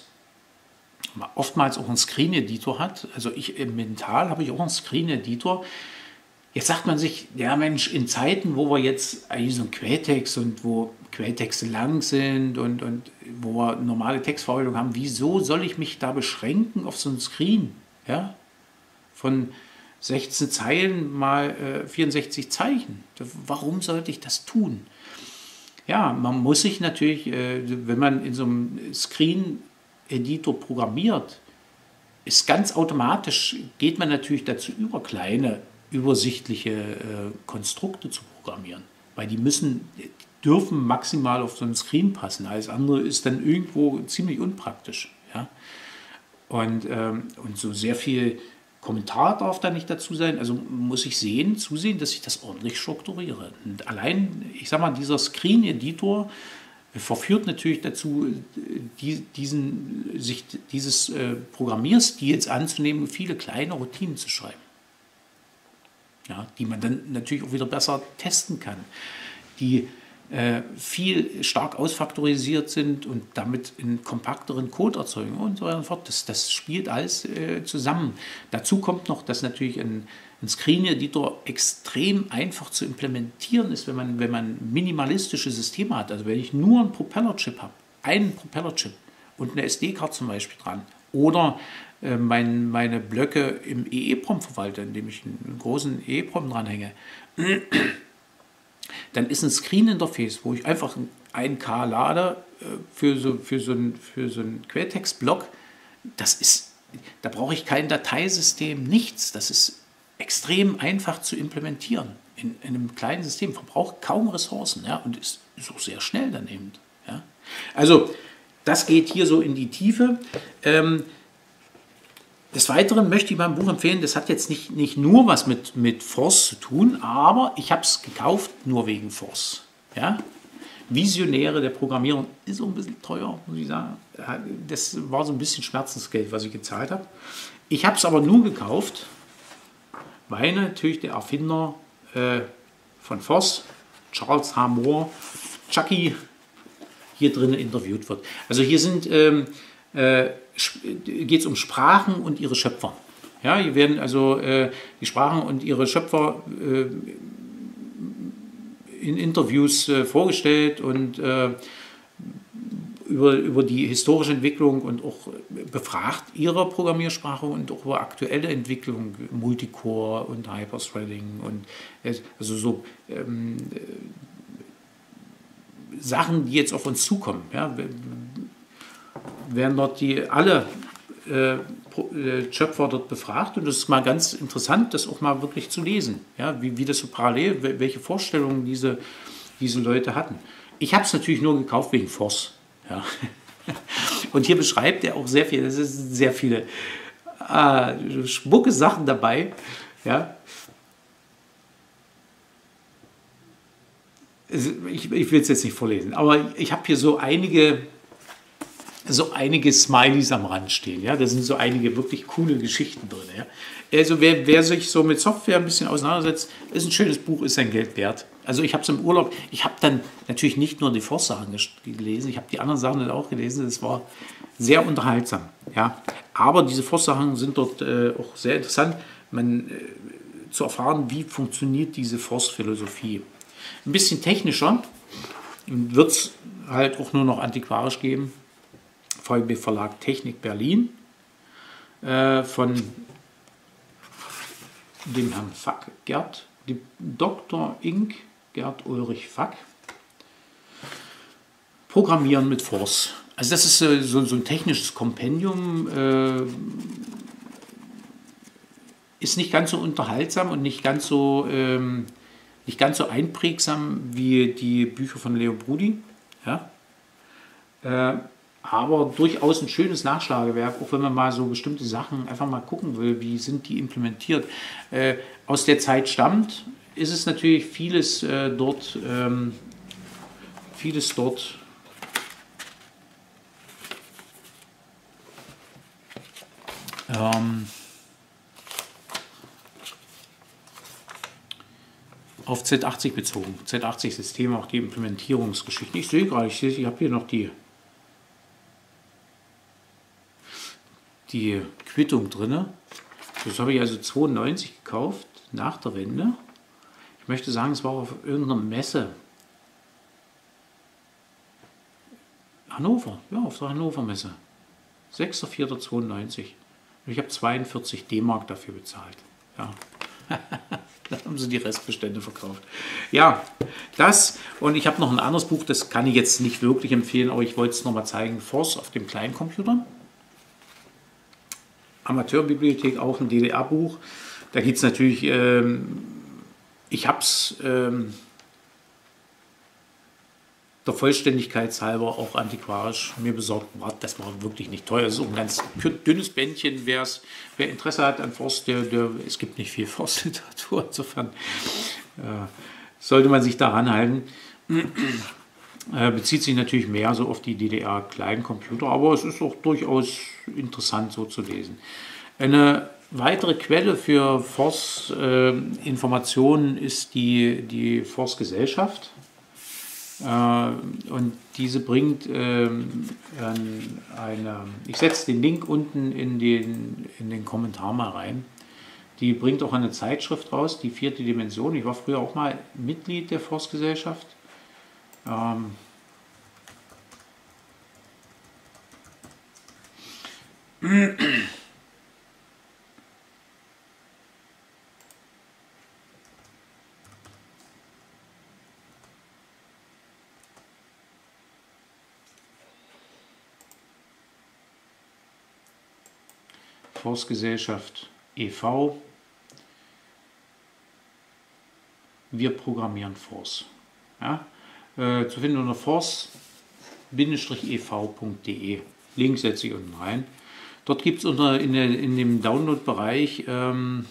oftmals auch einen Screen-Editor hat. Also ich im Mental habe ich auch einen Screen-Editor. Jetzt sagt man sich, ja Mensch, in Zeiten, wo wir jetzt eigentlich so ein Quelltext und wo Quelltexte lang sind und, und wo wir normale Textverarbeitung haben, wieso soll ich mich da beschränken auf so ein Screen? Ja? Von sechzehn Zeilen mal äh, vierundsechzig Zeichen. Warum sollte ich das tun? Ja, man muss sich natürlich, äh, wenn man in so einem Screen-Editor programmiert, ist ganz automatisch, geht man natürlich dazu über, kleine übersichtliche äh, Konstrukte zu programmieren, weil die müssen, die dürfen maximal auf so einen Screen passen. Alles andere ist dann irgendwo ziemlich unpraktisch. Ja? Und, ähm, und so sehr viel Kommentar darf da nicht dazu sein. Also muss ich sehen, zusehen, dass ich das ordentlich strukturiere. Und allein, ich sag mal, dieser Screen-Editor verführt natürlich dazu, die, diesen, sich dieses äh, Programmierstils anzunehmen, viele kleine Routinen zu schreiben. Ja, die man dann natürlich auch wieder besser testen kann. Die äh, viel stark ausfaktorisiert sind und damit einen kompakteren Code erzeugen und so weiter und so fort. Das, das spielt alles äh, zusammen. Dazu kommt noch, dass natürlich ein, ein Screen-Editor extrem einfach zu implementieren ist, wenn man, wenn man minimalistische Systeme hat. Also wenn ich nur einen Propeller-Chip habe, einen Propeller-Chip und eine S D-Karte zum Beispiel dran oder äh, mein, meine Blöcke im E E P ROM verwalte, indem ich einen großen E E P ROM dranhänge, dann ist ein Screen-Interface, wo ich einfach ein K lade äh, für so, für so einen für so ein Quelltext-Block, das ist, da brauche ich kein Dateisystem, nichts. Das ist extrem einfach zu implementieren. In, in einem kleinen System verbraucht kaum Ressourcen, ja, und ist, ist auch sehr schnell dann eben. Ja. Also das geht hier so in die Tiefe. Ähm, Des Weiteren möchte ich mein Buch empfehlen, das hat jetzt nicht, nicht nur was mit, mit Force zu tun, aber ich habe es gekauft nur wegen Force. Ja? Visionäre der Programmierung ist so ein bisschen teuer, muss ich sagen. Das war so ein bisschen Schmerzensgeld, was ich gezahlt habe. Ich habe es aber nur gekauft, weil natürlich der Erfinder äh, von Force, Charles H. Moore, Chucky, hier drin interviewt wird. Also hier sind... Ähm, äh, geht es um Sprachen und ihre Schöpfer. Ja, hier werden also äh, die Sprachen und ihre Schöpfer äh, in Interviews äh, vorgestellt und äh, über, über die historische Entwicklung und auch befragt ihrer Programmiersprache und auch über aktuelle Entwicklung, Multicore und Hyperthreading und äh, also so ähm, Sachen, die jetzt auf uns zukommen. Ja, werden dort die alle äh, Schöpfer dort befragt und das ist mal ganz interessant, das auch mal wirklich zu lesen, ja, wie, wie das so parallel, welche Vorstellungen diese, diese Leute hatten. Ich habe es natürlich nur gekauft wegen Force. Ja. Und hier beschreibt er auch sehr viel, es sind sehr viele äh, schmucke Sachen dabei. Ja. Ich, ich will es jetzt nicht vorlesen, aber ich habe hier so einige so einige Smileys am Rand stehen. Ja? Da sind so einige wirklich coole Geschichten drin. Ja? Also wer, wer sich so mit Software ein bisschen auseinandersetzt, ist ein schönes Buch, ist sein Geld wert. Also ich habe es im Urlaub, ich habe dann natürlich nicht nur die Force-Sachen gelesen, ich habe die anderen Sachen dann auch gelesen, das war sehr unterhaltsam. Ja? Aber diese Force-Sachen sind dort äh, auch sehr interessant, man, äh, zu erfahren, wie funktioniert diese Force-Philosophie. Ein bisschen technischer wird es halt auch nur noch antiquarisch geben. V B Verlag Technik Berlin äh, von dem Herrn Fack, Gerd, dem Doktor Ing. Gerd Ulrich Fack. Programmieren mit Force. Also das ist äh, so, so ein technisches Kompendium, äh, ist nicht ganz so unterhaltsam und nicht ganz so, ähm, nicht ganz so einprägsam wie die Bücher von Leo Brudi. Ja? Äh, aber durchaus ein schönes Nachschlagewerk, auch wenn man mal so bestimmte Sachen einfach mal gucken will, wie sind die implementiert. Äh, aus der Zeit stammt, ist es natürlich vieles äh, dort, ähm, vieles dort ähm, auf Z achtzig bezogen. Z achtzig-Systeme, auch die Implementierungsgeschichten. Ich sehe gerade, ich, sehe, ich habe hier noch die die Quittung drin. Das habe ich also zweiundneunzig gekauft, nach der Wende. Ich möchte sagen, es war auf irgendeiner Messe. Hannover, ja, auf der Hannover Messe. sechster vierter zweiundneunzig. Und ich habe zweiundvierzig D-Mark dafür bezahlt. Ja. Da haben sie die Restbestände verkauft. Ja, das. Und ich habe noch ein anderes Buch, das kann ich jetzt nicht wirklich empfehlen, aber ich wollte es nochmal zeigen. Force auf dem Kleincomputer. Amateurbibliothek, auch ein D D R-Buch. Da gibt es natürlich, ähm, ich habe es ähm, der Vollständigkeit halber auch antiquarisch mir besorgt. Das war wirklich nicht teuer. Das ist auch ein ganz dünnes Bändchen. Wer Interesse hat an Forst, der, der, es gibt nicht viel Forstliteratur, insofern äh, sollte man sich daran halten. Äh, bezieht sich natürlich mehr so auf die D D R-Kleincomputer, aber es ist auch durchaus interessant so zu lesen. Eine weitere Quelle für Force-Informationen äh, ist die, die Force-Gesellschaft. Äh, und diese bringt ähm, eine, ich setze den Link unten in den, in den Kommentar mal rein. Die bringt auch eine Zeitschrift raus, die vierte Dimension. Ich war früher auch mal Mitglied der Forstgesellschaft. Ähm, Forstgesellschaft e V. Wir programmieren Forst. Ja? Äh, zu finden unter forst E V punkt de. Link setze ich unten rein. Dort gibt es in, in dem Download-Bereich ähm,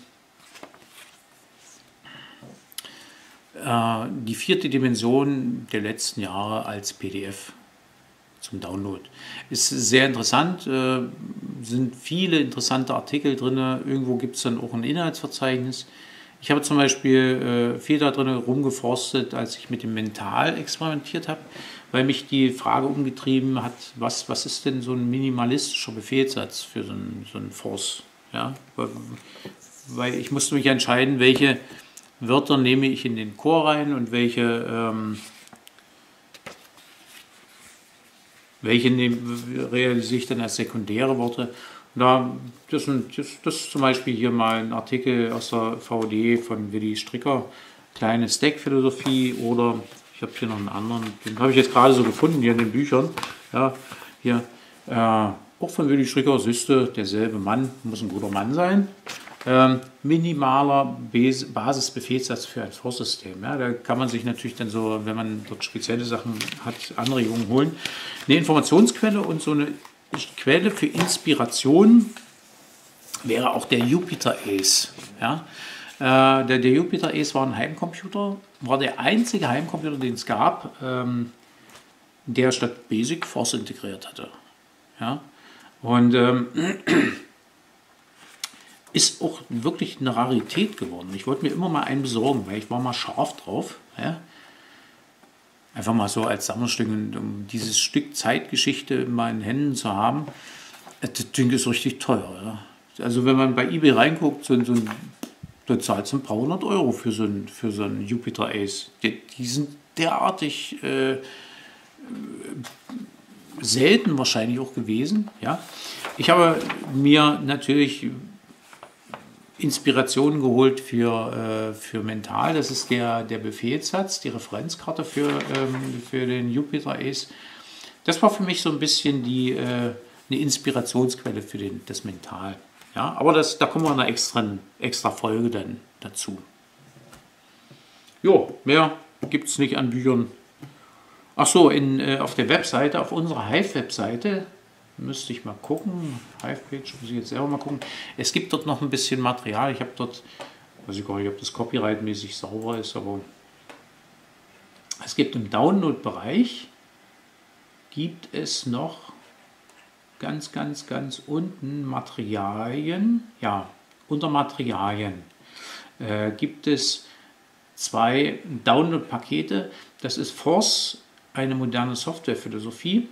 äh, die vierte Dimension der letzten Jahre als P D F zum Download. Ist sehr interessant, äh, sind viele interessante Artikel drin. Irgendwo gibt es dann auch ein Inhaltsverzeichnis. Ich habe zum Beispiel äh, viel da drin rumgeforstet, als ich mit dem Mental experimentiert habe, weil mich die Frage umgetrieben hat, was, was ist denn so ein minimalistischer Befehlssatz für so einen so ein Force? Ja? Weil ich musste mich entscheiden, welche Wörter nehme ich in den Core rein und welche, ähm, welche nehm, realisiere ich dann als sekundäre Worte. Da, das, das, das ist zum Beispiel hier mal ein Artikel aus der V D von Willi Stricker, kleine Stack-Philosophie, oder ich habe hier noch einen anderen, den habe ich jetzt gerade so gefunden hier in den Büchern. Ja, hier, äh, auch von Willi Stricker, siehste, derselbe Mann, muss ein guter Mann sein. Ähm, minimaler Basisbefehlssatz für ein Forstsystem. Ja, da kann man sich natürlich dann so, wenn man dort spezielle Sachen hat, Anregungen holen. Eine Informationsquelle und so eine Quelle für Inspiration wäre auch der Jupyter Ace. Ja? Äh, der, der Jupyter Ace war ein Heimcomputer, war der einzige Heimcomputer, den es gab, ähm, der statt Basic Force integriert hatte. Ja? Und ähm, ist auch wirklich eine Rarität geworden. Ich wollte mir immer mal einen besorgen, weil ich war mal scharf drauf. Ja? Einfach mal so als Sammlerstück, um dieses Stück Zeitgeschichte in meinen Händen zu haben. Das Ding ist richtig teuer. Ja? Also wenn man bei eBay reinguckt, so, so, da zahlt es ein paar hundert Euro für so einen für so einen Jupyter Ace. Die, die sind derartig äh, selten wahrscheinlich auch gewesen. Ja? Ich habe mir natürlich Inspirationen geholt für, äh, für Mental. Das ist der, der Befehlssatz, die Referenzkarte für, ähm, für den Jupyter Ace. Das war für mich so ein bisschen die, äh, eine Inspirationsquelle für den, das Mental. Ja, aber das, da kommen wir in einer extra, extra Folge dann dazu. Jo, mehr gibt es nicht an Büchern. Ach so, in, äh, auf der Webseite, auf unserer Hive-Webseite, müsste ich mal gucken. Hive-Page, muss ich jetzt selber mal gucken. Es gibt dort noch ein bisschen Material. Ich habe dort, weiß ich gar nicht, ob das copyright-mäßig sauber ist, aber es gibt im Download-Bereich, gibt es noch ganz, ganz, ganz unten Materialien. Ja, unter Materialien äh, gibt es zwei Download-Pakete. Das ist Force, eine moderne Softwarephilosophie.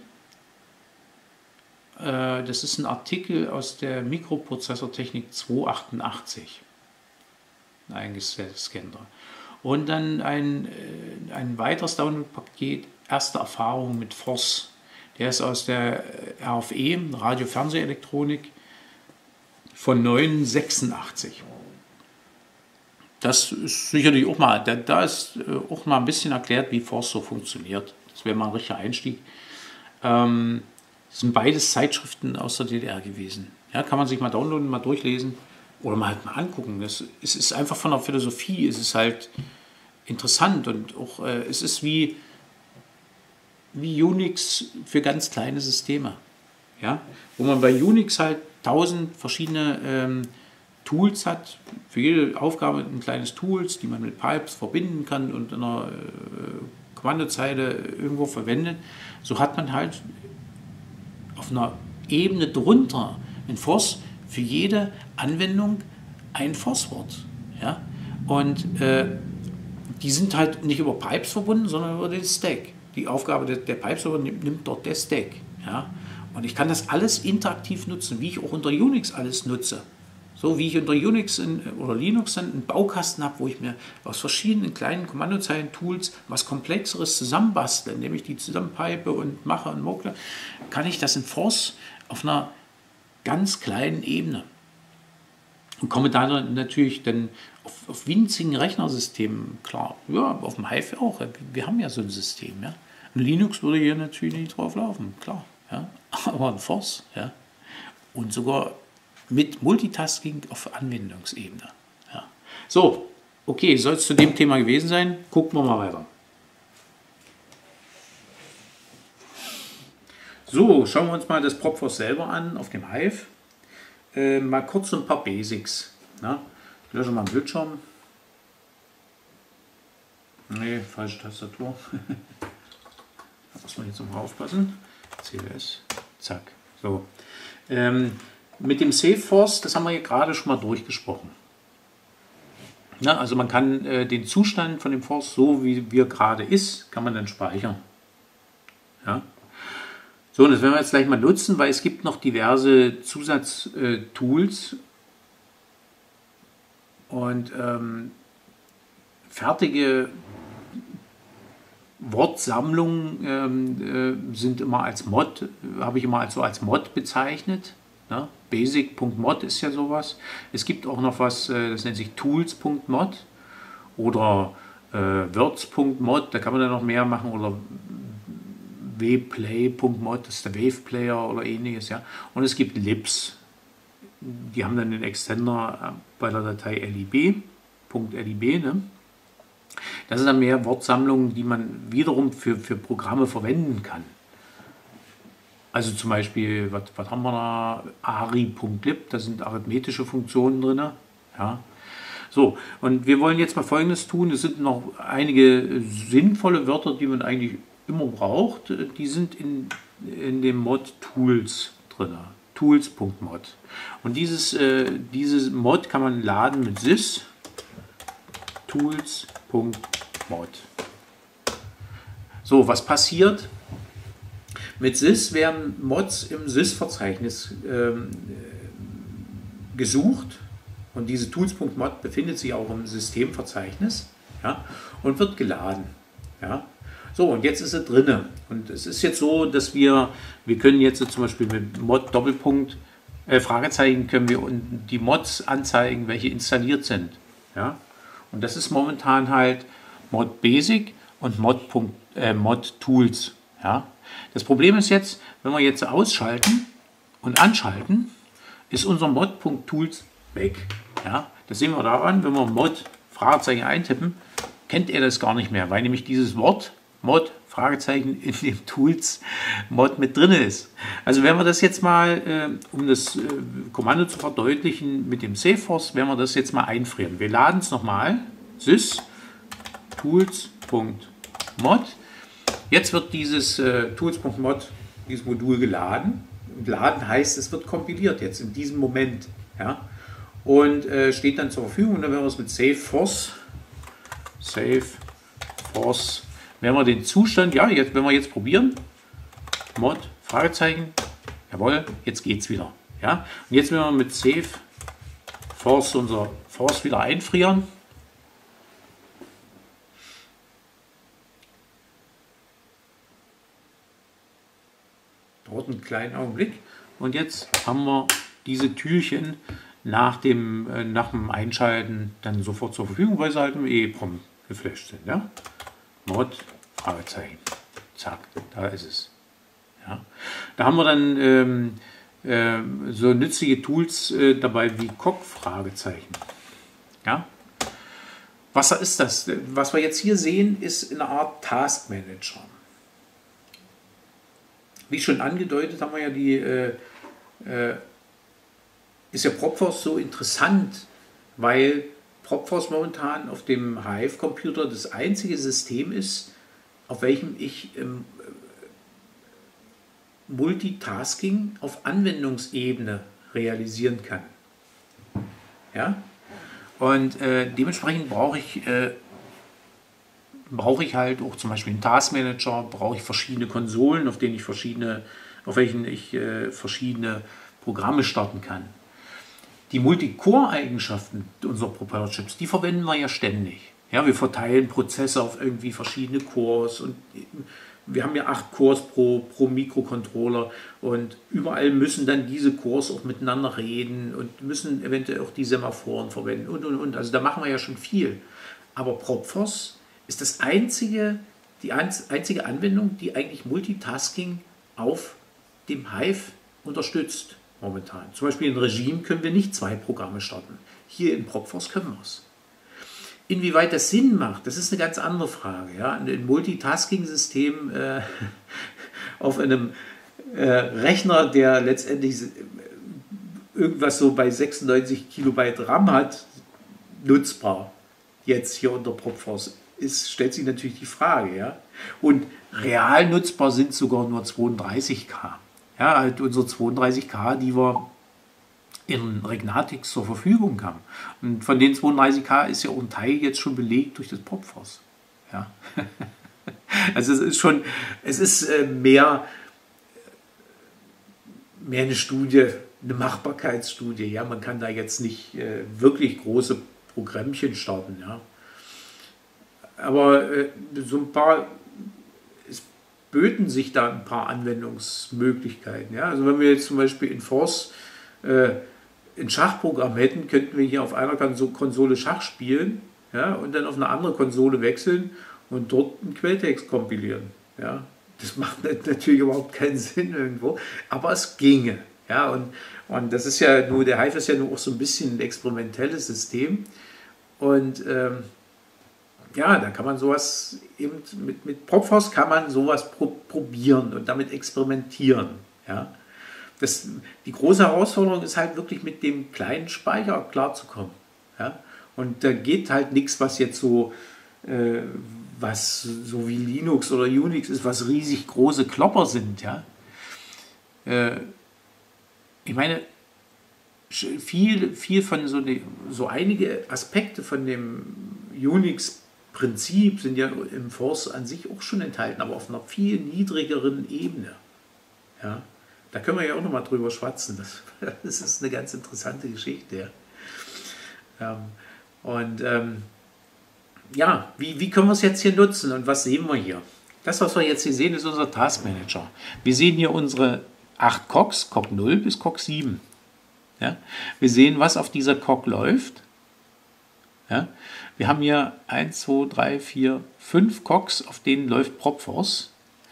Das ist ein Artikel aus der Mikroprozessortechnik zweihundertachtundachtzig, eingescannt. Und dann ein, ein weiteres Download-Paket, erste Erfahrung mit Force. Der ist aus der R F E, Radio-Fernsehelektronik, von neunhundertsechsundachtzig. Das ist sicherlich auch mal, da, da ist auch mal ein bisschen erklärt, wie Force so funktioniert. Das wäre mal ein richtiger Einstieg. Ähm, Das sind beides Zeitschriften aus der D D R gewesen. Ja, kann man sich mal downloaden, mal durchlesen oder mal halt mal angucken. Das, es ist einfach von der Philosophie, es ist halt interessant und auch äh, es ist wie, wie Unix für ganz kleine Systeme. Ja? Wo man bei Unix halt tausend verschiedene ähm, Tools hat, für jede Aufgabe ein kleines Tools, die man mit Pipes verbinden kann und in einer äh, Kommandozeile irgendwo verwendet. So hat man halt auf einer Ebene drunter in Force für jede Anwendung ein Force-Wort. Ja? Und äh, die sind halt nicht über Pipes verbunden, sondern über den Stack. die Aufgabe der, der Pipe-Server nimmt, nimmt dort der Stack. Ja? Und ich kann das alles interaktiv nutzen, wie ich auch unter Unix alles nutze. So wie ich unter Unix in, oder Linux dann einen Baukasten habe, wo ich mir aus verschiedenen kleinen Kommandozeilen-Tools was Komplexeres zusammenbastle, indem ich die zusammenpipe und mache und mokle, kann ich das in Force auf einer ganz kleinen Ebene. Und komme da natürlich dann auf, auf winzigen Rechnersystemen, klar, ja, auf dem Hive auch, wir haben ja so ein System, ja. Ein Linux würde hier natürlich nicht drauf laufen, klar, ja. Aber ein Force, ja. Und sogar mit Multitasking auf Anwendungsebene. Ja. So, okay, soll es zu dem Thema gewesen sein? Gucken wir mal weiter. So, schauen wir uns mal das Propforce selber an auf dem Hive. Äh, mal kurz so ein paar Basics. Na? Ich lösche mal den Bildschirm. Ne, falsche Tastatur. Da muss man jetzt noch mal aufpassen. C L S, zack. So. Ähm, mit dem SafeForce, das haben wir hier gerade schon mal durchgesprochen. Ja, also man kann äh, den Zustand von dem Force, so wie er gerade ist, kann man dann speichern. Ja. So, und das werden wir jetzt gleich mal nutzen, weil es gibt noch diverse Zusatztools und ähm, fertige Wortsammlungen ähm, äh, sind immer als Mod, habe ich immer als, so als Mod bezeichnet. Ne? Basic Punkt mod ist ja sowas. Es gibt auch noch was, äh, das nennt sich Tools Punkt mod oder äh, Words Punkt mod, da kann man dann noch mehr machen, oder wplay Punkt mod, das ist der Wave Player oder ähnliches. Ja? Und es gibt Libs, die haben dann den Extender bei der Datei lib, .lib, ne? Das sind dann mehr Wortsammlungen, die man wiederum für, für Programme verwenden kann. Also zum Beispiel, was, was haben wir da? Ari Punkt lib, da sind arithmetische Funktionen drin. Ja. So, und wir wollen jetzt mal Folgendes tun. Es sind noch einige sinnvolle Wörter, die man eigentlich immer braucht. Die sind in, in dem Mod Tools drin. Tools Punkt mod. Und dieses, äh, dieses Mod kann man laden mit sys Tools Punkt mod. So, was passiert? Mit sys werden Mods im sys-Verzeichnis ähm, gesucht, und diese Tools Punkt mod befindet sich auch im Systemverzeichnis, ja, und wird geladen. Ja. So, und jetzt ist er drinne. Und es ist jetzt so, dass wir, wir können jetzt zum Beispiel mit Mod Doppelpunkt äh, Fragezeichen können wir unten die Mods anzeigen, welche installiert sind. Ja. Und das ist momentan halt Mod Basic und Mod, äh, Mod Tools. Ja. Das Problem ist jetzt, wenn wir jetzt ausschalten und anschalten, ist unser Mod.tools weg. Ja. Das sehen wir daran, wenn wir Mod Fragezeichen eintippen, kennt er das gar nicht mehr, weil nämlich dieses Wort Mod Fragezeichen in dem Tools Mod mit drin ist. Also wenn wir das jetzt mal, äh, um das äh, Kommando zu verdeutlichen, mit dem SafeForce, werden wir das jetzt mal einfrieren. Wir laden es nochmal, sys Tools Punkt mod. Jetzt wird dieses äh, Tools Punkt mod, dieses Modul geladen. Und laden heißt, es wird kompiliert jetzt in diesem Moment. Ja? Und äh, steht dann zur Verfügung. Und dann werden wir es mit SafeForce, SafeForce, wenn wir den Zustand, ja, jetzt, wenn wir jetzt probieren, Mod, Fragezeichen, jawohl, jetzt geht's wieder. Ja? Und jetzt werden wir mit SafeForce unser Force wieder einfrieren. Dauert einen kleinen Augenblick. Und jetzt haben wir diese Türchen nach dem, äh, nach dem Einschalten dann sofort zur Verfügung, weil sie halt im E E P R O M geflasht sind. Ja? Mod, Fragezeichen. Zack, da ist es. Ja? Da haben wir dann ähm, äh, so nützliche Tools äh, dabei wie Coq, Fragezeichen. Ja? Was ist das? Was wir jetzt hier sehen, ist eine Art Task Manager. Wie schon angedeutet, haben wir ja die, äh, äh, ist ja Propforce so interessant, weil Propforce momentan auf dem Hive-Computer das einzige System ist, auf welchem ich ähm, Multitasking auf Anwendungsebene realisieren kann. Ja? Und äh, dementsprechend brauche ich äh, brauche ich halt auch zum Beispiel einen Taskmanager, brauche ich verschiedene Konsolen, auf denen ich verschiedene, auf welchen ich äh, verschiedene Programme starten kann. Die Multicore-Eigenschaften unserer Propeller-Chips, die verwenden wir ja ständig. Ja, wir verteilen Prozesse auf irgendwie verschiedene Cores und wir haben ja acht Cores pro, pro Mikrocontroller und überall müssen dann diese Cores auch miteinander reden und müssen eventuell auch die Semaphoren verwenden und und und. Also da machen wir ja schon viel. Aber Propfos ist das einzige, die einzige Anwendung, die eigentlich Multitasking auf dem Hive unterstützt momentan. Zum Beispiel in Regime können wir nicht zwei Programme starten. Hier in Propfos können wir es. Inwieweit das Sinn macht, das ist eine ganz andere Frage. Ja? Ein Multitasking-System äh, auf einem äh, Rechner, der letztendlich irgendwas so bei sechsundneunzig Kilobyte RAM hat, nutzbar. Jetzt hier unter Propfos ist, stellt sich natürlich die Frage. Ja? Und real nutzbar sind sogar nur zweiunddreißig K. Ja, halt unsere zweiunddreißig K, die wir in Regnatix zur Verfügung haben. Und von den zweiunddreißig K ist ja auch ein Teil jetzt schon belegt durch das Propfos. Ja. Also es ist schon, es ist mehr, mehr eine Studie, eine Machbarkeitsstudie. Ja, man kann da jetzt nicht äh, wirklich große Programmchen starten. Ja. Aber äh, so ein paar, es böten sich da ein paar Anwendungsmöglichkeiten. Ja. Also wenn wir jetzt zum Beispiel in Force äh, ein Schachprogramm hätten, könnten wir hier auf einer Konsole Schach spielen, ja, und dann auf eine andere Konsole wechseln und dort einen Quelltext kompilieren. Ja. Das macht natürlich überhaupt keinen Sinn irgendwo, aber es ginge. Ja, und, und das ist ja nur, der Hive ist ja nur auch so ein bisschen ein experimentelles System. Und ähm, ja, da kann man sowas eben mit, mit Propfos kann man sowas pro, probieren und damit experimentieren. Ja. Das, die große Herausforderung ist halt wirklich mit dem kleinen Speicher klarzukommen. Ja? Und da geht halt nichts, was jetzt so, äh, was so wie Linux oder Unix ist, was riesig große Klopper sind. Ja? Äh, ich meine, viel, viel von so, ne, so einige Aspekte von dem Unix-Prinzip sind ja im Force an sich auch schon enthalten, aber auf einer viel niedrigeren Ebene. Ja? Da können wir ja auch noch mal drüber schwatzen. Das, das ist eine ganz interessante Geschichte. Ja. Ähm, und ähm, ja, wie, wie können wir es jetzt hier nutzen und was sehen wir hier? Das, was wir jetzt hier sehen, ist unser Taskmanager. Wir sehen hier unsere acht C O Cs, C O C null bis C O C sieben. Ja. Wir sehen, was auf dieser C O C läuft. Ja. Wir haben hier eins, zwei, drei, vier, fünf C O Cs, auf denen läuft Propfos.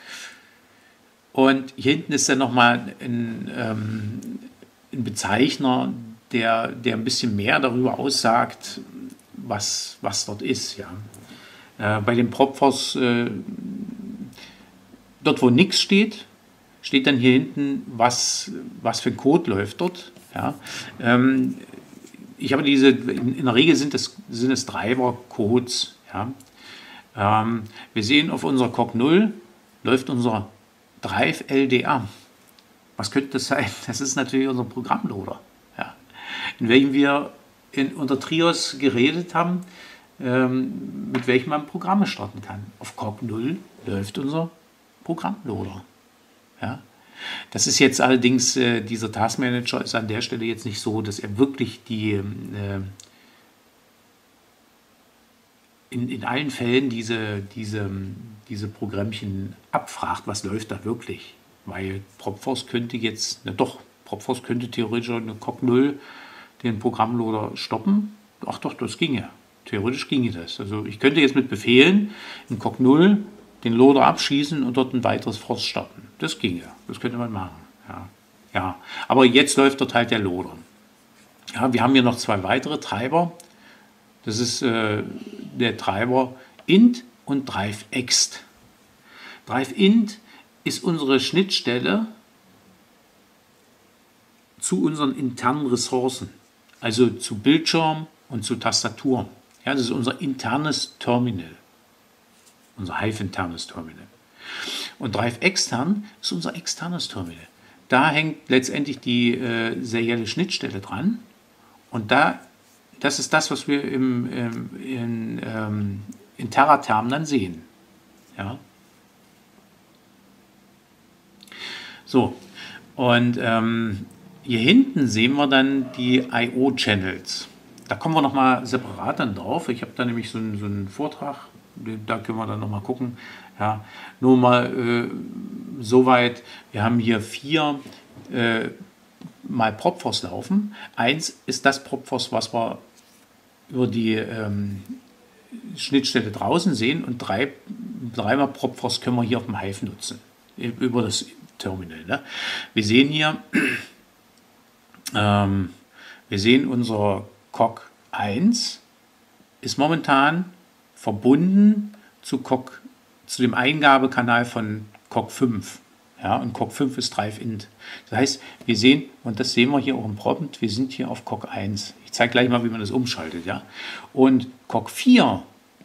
Und hier hinten ist dann nochmal ein, ähm, ein Bezeichner, der, der ein bisschen mehr darüber aussagt, was, was dort ist. Ja. Äh, bei dem Propfos, äh, dort wo nichts steht, steht dann hier hinten, was, was für Code läuft dort. Ja. Ähm, ich habe diese, in, in der Regel sind es, sind es Treiber-Codes. Ja. Ähm, wir sehen auf unserer C O C null läuft unser Drive L D A. Was könnte das sein? Das ist natürlich unser Programmloader, ja, in welchem wir in, unter Trios geredet haben, ähm, mit welchem man Programme starten kann. Auf C O C null läuft unser Programmloader. Ja. Das ist jetzt allerdings, äh, dieser Taskmanager ist an der Stelle jetzt nicht so, dass er wirklich die äh, in, in allen Fällen diese, diese, diese Programmchen abfragt, was läuft da wirklich. Weil Propfos könnte jetzt, na doch, Propfos könnte theoretisch eine C O C null den Programmloader stoppen. Ach doch, das ginge. Theoretisch ginge das. Also ich könnte jetzt mit Befehlen in C O C null den Loader abschießen und dort ein weiteres Force starten. Das ginge. Das könnte man machen. Ja. Ja. Aber jetzt läuft dort halt der Loader. Ja, wir haben hier noch zwei weitere Treiber. Das ist äh, der Treiber int und driveext. Driveint ist unsere Schnittstelle zu unseren internen Ressourcen, also zu Bildschirm und zu Tastatur. Ja, das ist unser internes Terminal, unser Hive-internes Terminal. Und driveextern ist unser externes Terminal. Da hängt letztendlich die äh, serielle Schnittstelle dran und da Das ist das, was wir im, im, in, ähm, in Teraterm dann sehen. Ja. So, und ähm, hier hinten sehen wir dann die I O-Channels. Da kommen wir nochmal separat dann drauf. Ich habe da nämlich so einen, so einen Vortrag, da können wir dann nochmal gucken. Ja, nur mal äh, soweit, wir haben hier vier äh, mal Propfos laufen. Eins ist das Propfos, was wir über die ähm, Schnittstelle draußen sehen, und drei, dreimal Propfos können wir hier auf dem Hive nutzen, über das Terminal. Ne? Wir sehen hier, ähm, wir sehen unser C O C eins ist momentan verbunden zu, C O C, zu dem Eingabekanal von C O C fünf. Ja, und C O C fünf ist Drive-Int. Das heißt, wir sehen, und das sehen wir hier auch im Prompt, wir sind hier auf C O C eins. Ich zeige gleich mal, wie man das umschaltet. Ja? Und C O C vier,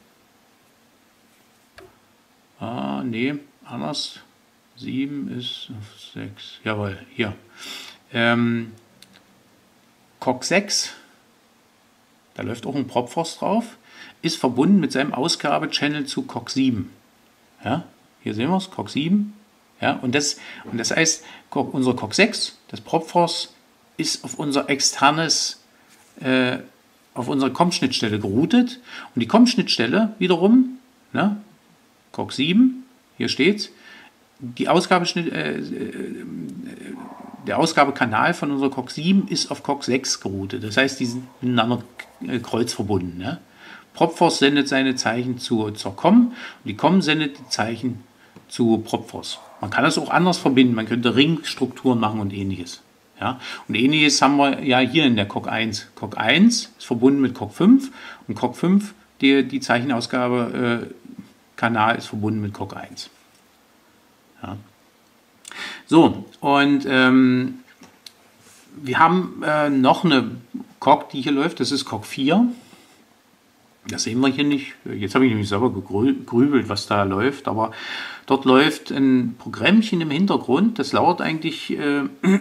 ah, nee, anders, sieben ist sechs, jawohl, hier. Ähm, C O C sechs, da läuft auch ein Propfos drauf, ist verbunden mit seinem Ausgabechannel zu C O C sieben. Ja, hier sehen wir es, C O C sieben. Ja, und, das, und das heißt, unser C O C sechs, das Propfos, ist auf unser externes, äh, auf unsere C O M-Schnittstelle geroutet. Und die C O M-Schnittstelle wiederum, ne, C O C sieben, hier steht die Ausgabeschnitt, äh, äh, der Ausgabekanal von unserer C O C sieben ist auf C O C sechs geroutet. Das heißt, die sind miteinander äh, kreuzverbunden. Ne? Propfos sendet seine Zeichen zu, zur C O M, und die C O M sendet die Zeichen zu Propfos. Man kann das auch anders verbinden. Man könnte Ringstrukturen machen und ähnliches. Ja? Und ähnliches haben wir ja hier in der C O C eins. C O C eins ist verbunden mit C O C fünf, und C O C fünf, die, die Zeichenausgabe äh, Kanal ist verbunden mit C O C eins. Ja. So, und ähm, wir haben äh, noch eine C O C, die hier läuft, das ist C O C vier. Das sehen wir hier nicht. Jetzt habe ich nämlich selber gegrübelt, was da läuft, aber dort läuft ein Programmchen im Hintergrund, das lauert eigentlich äh,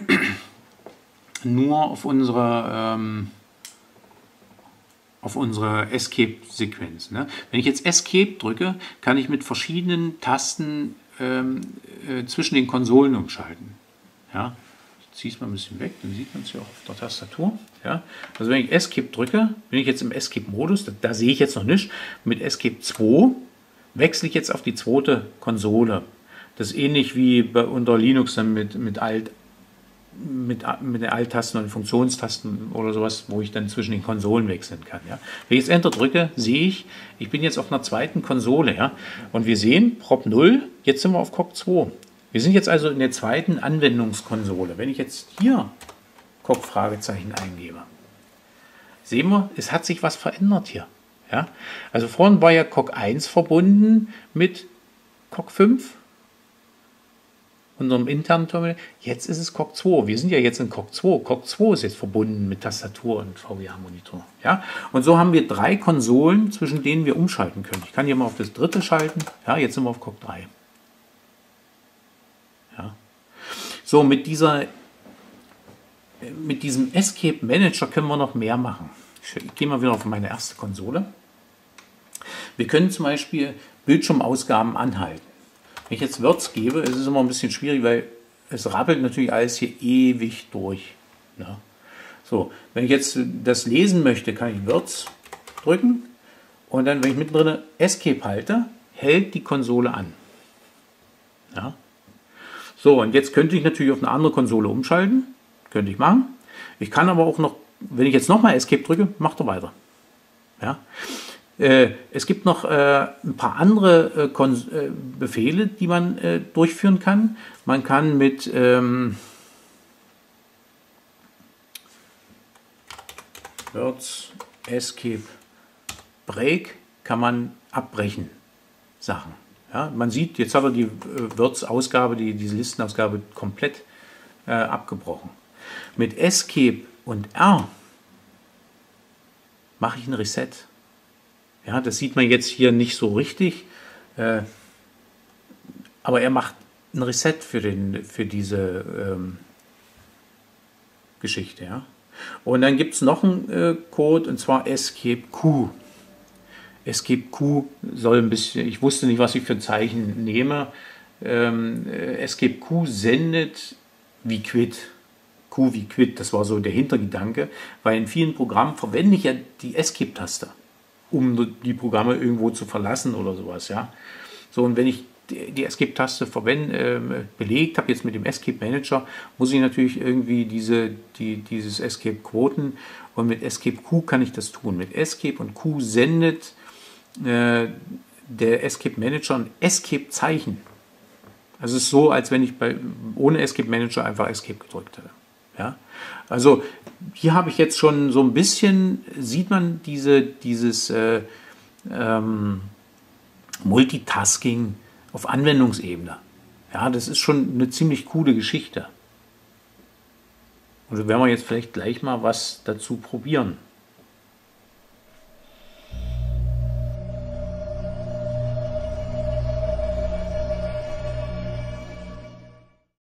nur auf unsere, ähm, auf unsere Escape-Sequenz. Ne? Wenn ich jetzt Escape drücke, kann ich mit verschiedenen Tasten ähm, äh, zwischen den Konsolen umschalten. Ja? Ich ziehe es mal ein bisschen weg, dann sieht man es ja auch auf der Tastatur. Ja? Also wenn ich Escape drücke, bin ich jetzt im Escape-Modus, da, da sehe ich jetzt noch nicht. Mit Escape zwei wechsle ich jetzt auf die zweite Konsole. Das ist ähnlich wie bei unter Linux dann mit, mit Alt, mit, mit den Alt-Tasten und Funktionstasten oder sowas, wo ich dann zwischen den Konsolen wechseln kann. Ja. Wenn ich jetzt Enter drücke, sehe ich, ich bin jetzt auf einer zweiten Konsole. Ja. Und wir sehen, Prop null, jetzt sind wir auf C O C zwei. Wir sind jetzt also in der zweiten Anwendungskonsole. Wenn ich jetzt hier C O C-Fragezeichen eingebe, sehen wir, es hat sich was verändert hier. Ja. Also vorhin war ja C O C eins verbunden mit C O C fünf, unserem internen Terminal. Jetzt ist es C O C zwei. Wir sind ja jetzt in C O C zwei. C O C zwei ist jetzt verbunden mit Tastatur und V W A-Monitor. Ja? Und so haben wir drei Konsolen, zwischen denen wir umschalten können. Ich kann hier mal auf das dritte schalten. Ja, jetzt sind wir auf C O C drei. Ja. So, mit, dieser, mit diesem Escape Manager können wir noch mehr machen. Ich gehe mal wieder auf meine erste Konsole. Wir können zum Beispiel Bildschirmausgaben anhalten. Wenn ich jetzt Words gebe, ist es immer ein bisschen schwierig, weil es rappelt natürlich alles hier ewig durch. Ja. So, wenn ich jetzt das lesen möchte, kann ich Words drücken, und dann, wenn ich mittendrin Escape halte, hält die Konsole an. Ja. So, und jetzt könnte ich natürlich auf eine andere Konsole umschalten. Könnte ich machen. Ich kann aber auch noch, wenn ich jetzt nochmal Escape drücke, macht er weiter. Ja. Äh, es gibt noch äh, ein paar andere äh, äh, Befehle, die man äh, durchführen kann. Man kann mit ähm, Words Escape Break kann man abbrechen Sachen. Ja, man sieht, jetzt hat er die äh, Words-Ausgabe, die, diese Listenausgabe komplett äh, abgebrochen. Mit Escape und R mache ich ein Reset. Ja, das sieht man jetzt hier nicht so richtig, äh, aber er macht ein Reset für, den, für diese ähm, Geschichte. Ja. Und dann gibt es noch einen äh, Code, und zwar Escape Q. Escape Q soll ein bisschen, ich wusste nicht, was ich für ein Zeichen nehme. Ähm, Escape Q sendet wie Quit. Q wie Quit, das war so der Hintergedanke, weil in vielen Programmen verwende ich ja die Escape-Taste, um die Programme irgendwo zu verlassen oder sowas, ja. So, und wenn ich die Escape-Taste verwende, äh, belegt habe, jetzt mit dem Escape Manager, muss ich natürlich irgendwie diese, die, dieses Escape quoten, und mit Escape Q kann ich das tun. Mit Escape und Q sendet äh, der Escape Manager ein Escape-Zeichen. Also es ist so, als wenn ich bei, ohne Escape Manager einfach Escape gedrückt hätte. Ja? Also hier habe ich jetzt schon so ein bisschen, sieht man diese, dieses äh, ähm, Multitasking auf Anwendungsebene. Ja, das ist schon eine ziemlich coole Geschichte. Und da werden wir jetzt vielleicht gleich mal was dazu probieren.